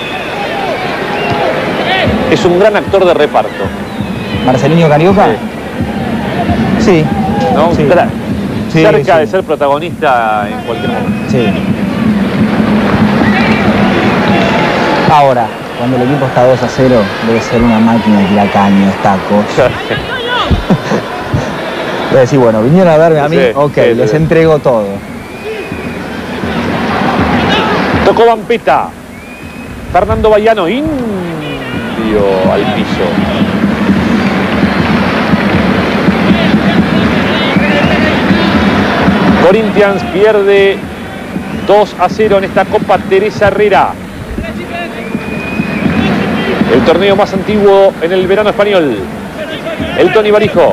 Speaker 2: Es un gran actor de reparto.
Speaker 1: ¿Marcelinho Carioca? Sí. Sí.
Speaker 2: ¿No?
Speaker 1: Sí.
Speaker 2: Crack.
Speaker 1: Sí,
Speaker 2: Cerca
Speaker 1: sí.
Speaker 2: de ser protagonista en cualquier momento.
Speaker 1: Sí. Ahora, cuando el equipo está dos a cero, debe ser una máquina de tirar caños, tacos. Voy a decir, bueno, vinieron a verme a mí,
Speaker 2: Sí,
Speaker 1: ok,
Speaker 2: sí,
Speaker 1: les
Speaker 2: sí.
Speaker 1: entrego todo.
Speaker 2: Tocó Vampeta. Fernando Bayano, indio al piso. Corinthians pierde dos a cero en esta Copa Teresa Herrera. El torneo más antiguo en el verano español. El Tony Barijo.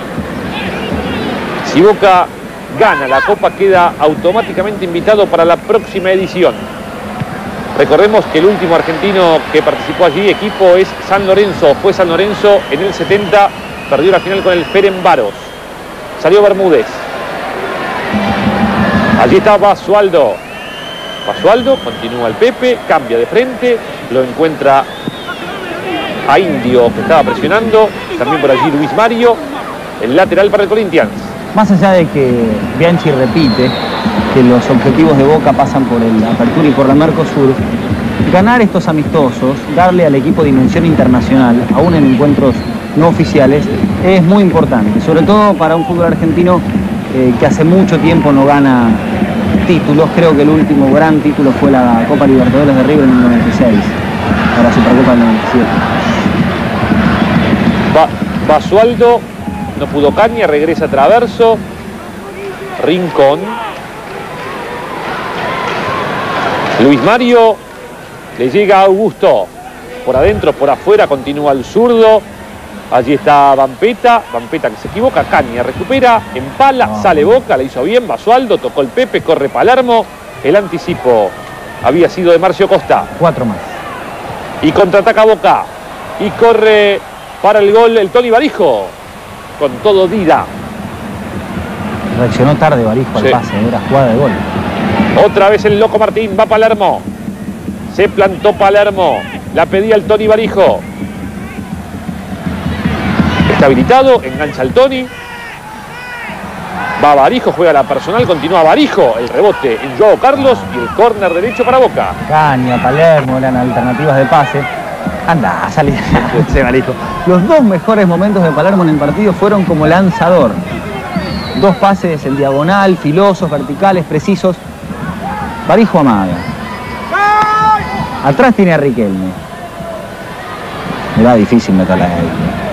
Speaker 2: Si Boca gana la Copa, queda automáticamente invitado para la próxima edición. Recordemos que el último argentino que participó allí, equipo, es San Lorenzo. Fue San Lorenzo en el setenta, perdió la final con el Ferenbaros. Salió Bermúdez. Allí está Basualdo. Basualdo, continúa el Pepe, cambia de frente, lo encuentra a Indio, que estaba presionando. También por allí Luis Mario, el lateral para el Corinthians.
Speaker 1: Más allá de que Bianchi repite que los objetivos de Boca pasan por el Apertura y por la Mercosur, ganar estos amistosos, darle al equipo dimensión internacional, aún en encuentros no oficiales, es muy importante, sobre todo para un fútbol argentino eh, que hace mucho tiempo no gana títulos. Creo que el último gran título fue la Copa Libertadores de River en el noventa y seis, o la Supercopa del noventa y siete.
Speaker 2: Ba Basualdo, no pudo Caña, regresa Traverso. Rincón. Luis Mario, le llega a Augusto. Por adentro, por afuera, continúa el zurdo. Allí está Vampeta, Vampeta que se equivoca, Caña recupera, empala,
Speaker 1: No.
Speaker 2: sale Boca, le hizo bien, Basualdo, tocó el Pepe, corre Palermo. El anticipo había sido de Marcio Costa.
Speaker 1: Cuatro más.
Speaker 2: Y contraataca Boca. Y corre para el gol el Tony Barijo. Con todo Dida.
Speaker 1: Reaccionó tarde Barijo al
Speaker 2: Sí.
Speaker 1: pase, era jugada de gol.
Speaker 2: Otra vez el loco Martín, va Palermo. Se plantó Palermo. La pedía el Tony Barijo. Está habilitado, engancha al Tony. Va Barijo, juega la personal, continúa Barijo. El rebote en Joao Carlos y el córner derecho para Boca.
Speaker 1: Caña, Palermo eran alternativas de pase. Anda, salí. Se Barijo. Los dos mejores momentos de Palermo en el partido fueron como lanzador. Dos pases en diagonal, filosos, verticales, precisos. Barijo amaga. Atrás tiene a Riquelme. Era difícil meterla ahí.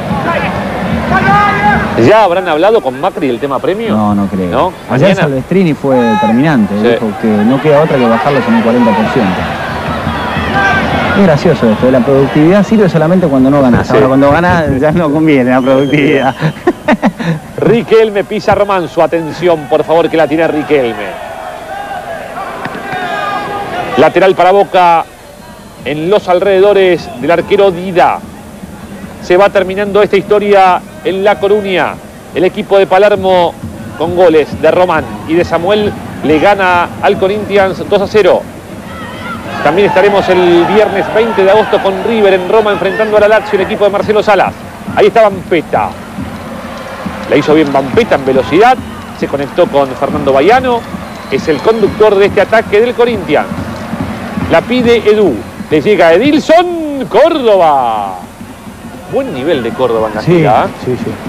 Speaker 2: ¿Ya habrán hablado con Macri del tema premio?
Speaker 1: No, no creo.
Speaker 2: ¿No?
Speaker 1: Ayer
Speaker 2: ¿Mañana?
Speaker 1: Salvestrini fue determinante.
Speaker 2: Sí.
Speaker 1: Dijo que no queda otra que bajarlos en un cuarenta por ciento. Es gracioso esto, la productividad sirve solamente cuando no ganás.
Speaker 2: Sí.
Speaker 1: Ahora cuando ganás ya no conviene la productividad.
Speaker 2: Riquelme pisa Román, su atención, por favor, que la tiene Riquelme. Lateral para Boca en los alrededores del arquero Dida. Se va terminando esta historia en La Coruña. El equipo de Palermo, con goles de Román y de Samuel, le gana al Corinthians dos a cero. También estaremos el viernes veinte de agosto con River en Roma enfrentando a la Lazio, el equipo de Marcelo Salas. Ahí está Vampeta. La hizo bien Vampeta en velocidad. Se conectó con Fernando Bayano. Es el conductor de este ataque del Corinthians. La pide Edu. Le llega Edilson Córdoba. Buen nivel de Córdoba en la
Speaker 1: Sí,
Speaker 2: gira, ¿eh?
Speaker 1: sí, sí.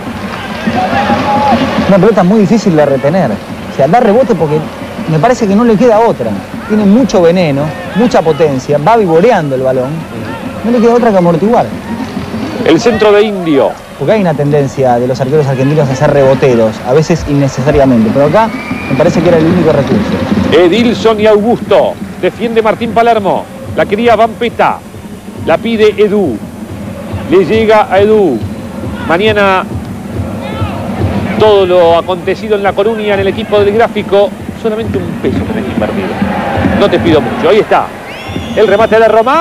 Speaker 1: Una pelota muy difícil de retener. O sea, da rebote porque me parece que no le queda otra. Tiene mucho veneno, mucha potencia, va vivoreando el balón. No le queda otra que amortiguar.
Speaker 2: El centro de Indio.
Speaker 1: Porque hay una tendencia de los arqueros argentinos a ser reboteros, a veces innecesariamente. Pero acá me parece que era el único recurso.
Speaker 2: Edilson y Augusto. Defiende Martín Palermo. La quería Vampeta. La pide Edu. Le llega a Edu. Mañana todo lo acontecido en La Coruña, en el equipo del Gráfico. Solamente un peso tenés que invertir. No te pido mucho. Ahí está. El remate de Román.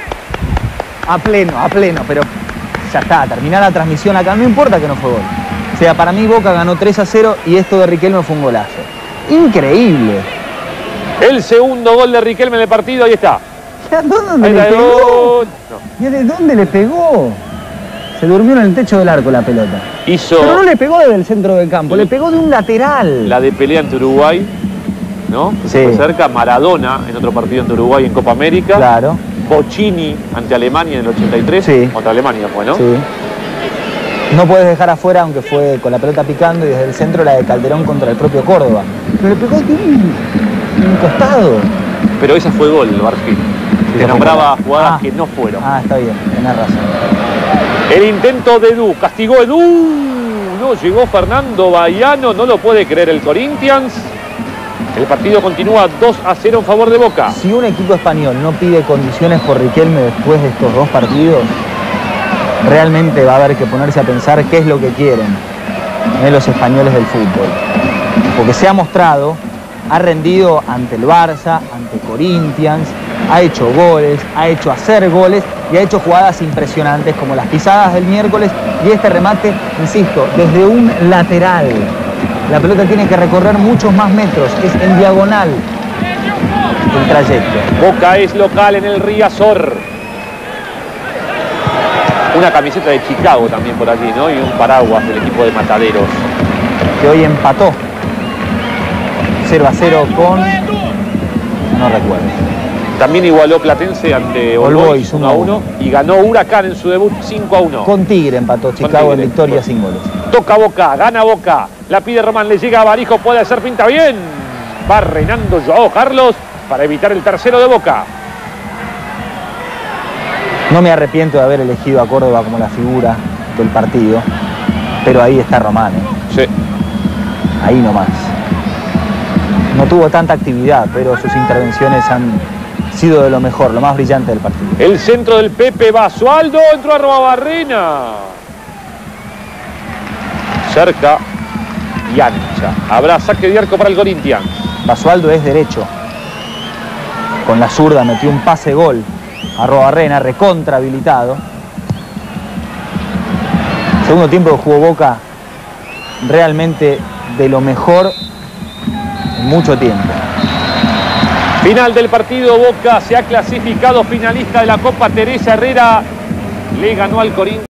Speaker 1: A pleno, a pleno, pero ya está. Terminar la transmisión acá. No importa que no fue gol. O sea, para mí Boca ganó tres a cero y esto de Riquelme fue un golazo. Increíble.
Speaker 2: El segundo gol de Riquelme en el partido, ahí está.
Speaker 1: ¿A dónde
Speaker 2: Ahí
Speaker 1: le
Speaker 2: está el
Speaker 1: pegó?
Speaker 2: gol. No.
Speaker 1: ¿Y de dónde le pegó? Se durmió en el techo del arco la pelota.
Speaker 2: Hizo
Speaker 1: Pero no le pegó desde el centro del campo, le pegó de un lateral.
Speaker 2: la de pelea ante Uruguay, ¿no? Que se
Speaker 1: Sí.
Speaker 2: fue cerca. Maradona en otro partido ante Uruguay en Copa América.
Speaker 1: Claro.
Speaker 2: Bocini ante Alemania en el ochenta y tres.
Speaker 1: Sí.
Speaker 2: Contra Alemania fue, ¿no?
Speaker 1: Sí. No puedes dejar afuera, aunque fue con la pelota picando, y desde el centro la de Calderón contra el propio Córdoba. Pero le pegó de un, de un costado.
Speaker 2: Pero esa fue gol, Barfil.
Speaker 1: Sí,
Speaker 2: Te nombraba
Speaker 1: fue gol.
Speaker 2: jugadas
Speaker 1: Ah.
Speaker 2: que no fueron.
Speaker 1: Ah, está bien, tenés razón.
Speaker 2: El intento de Edu, castigó Edu. No llegó Fernando Baiano, no lo puede creer el Corinthians. El partido continúa dos a cero en favor de Boca.
Speaker 1: Si un equipo español no pide condiciones por Riquelme después de estos dos partidos, realmente va a haber que ponerse a pensar qué es lo que quieren eh, los españoles del fútbol. Porque se ha mostrado, ha rendido ante el Barça, ante Corinthians, ha hecho goles, ha hecho hacer goles y ha hecho jugadas impresionantes como las pisadas del miércoles y este remate, insisto, desde un lateral. La pelota tiene que recorrer muchos más metros, es en diagonal el trayecto.
Speaker 2: Boca es local en el Riazor. Una camiseta de Chicago también por allí, ¿no? Y un paraguas del equipo de Mataderos.
Speaker 1: Que hoy empató cero a cero con... no recuerdo.
Speaker 2: También igualó Platense ante
Speaker 1: All
Speaker 2: All Boys
Speaker 1: Boys,
Speaker 2: uno a uno. Y ganó Huracán en su debut cinco a uno.
Speaker 1: Con Tigre empató Chicago en
Speaker 2: Tigre.
Speaker 1: victoria sin goles.
Speaker 2: Toca Boca, gana Boca. La pide Román, le llega a Barijo, puede hacer pinta bien. Va renando Joao Carlos para evitar el tercero de Boca.
Speaker 1: No me arrepiento de haber elegido a Córdoba como la figura del partido, pero ahí está Román, ¿eh?
Speaker 2: Sí.
Speaker 1: Ahí nomás. No tuvo tanta actividad, pero sus intervenciones han sido de lo mejor, lo más brillante del partido.
Speaker 2: El centro del Pepe Basualdo, entró a Barrena. Cerca y ancha. Habrá saque de arco para el Corinthians.
Speaker 1: Basualdo es derecho. Con la zurda metió un pase gol a Arrobarrena, recontra habilitado. Segundo tiempo que jugó Boca realmente de lo mejor en mucho tiempo.
Speaker 2: Final del partido, Boca se ha clasificado finalista de la Copa. Teresa Herrera le ganó al Corinthians.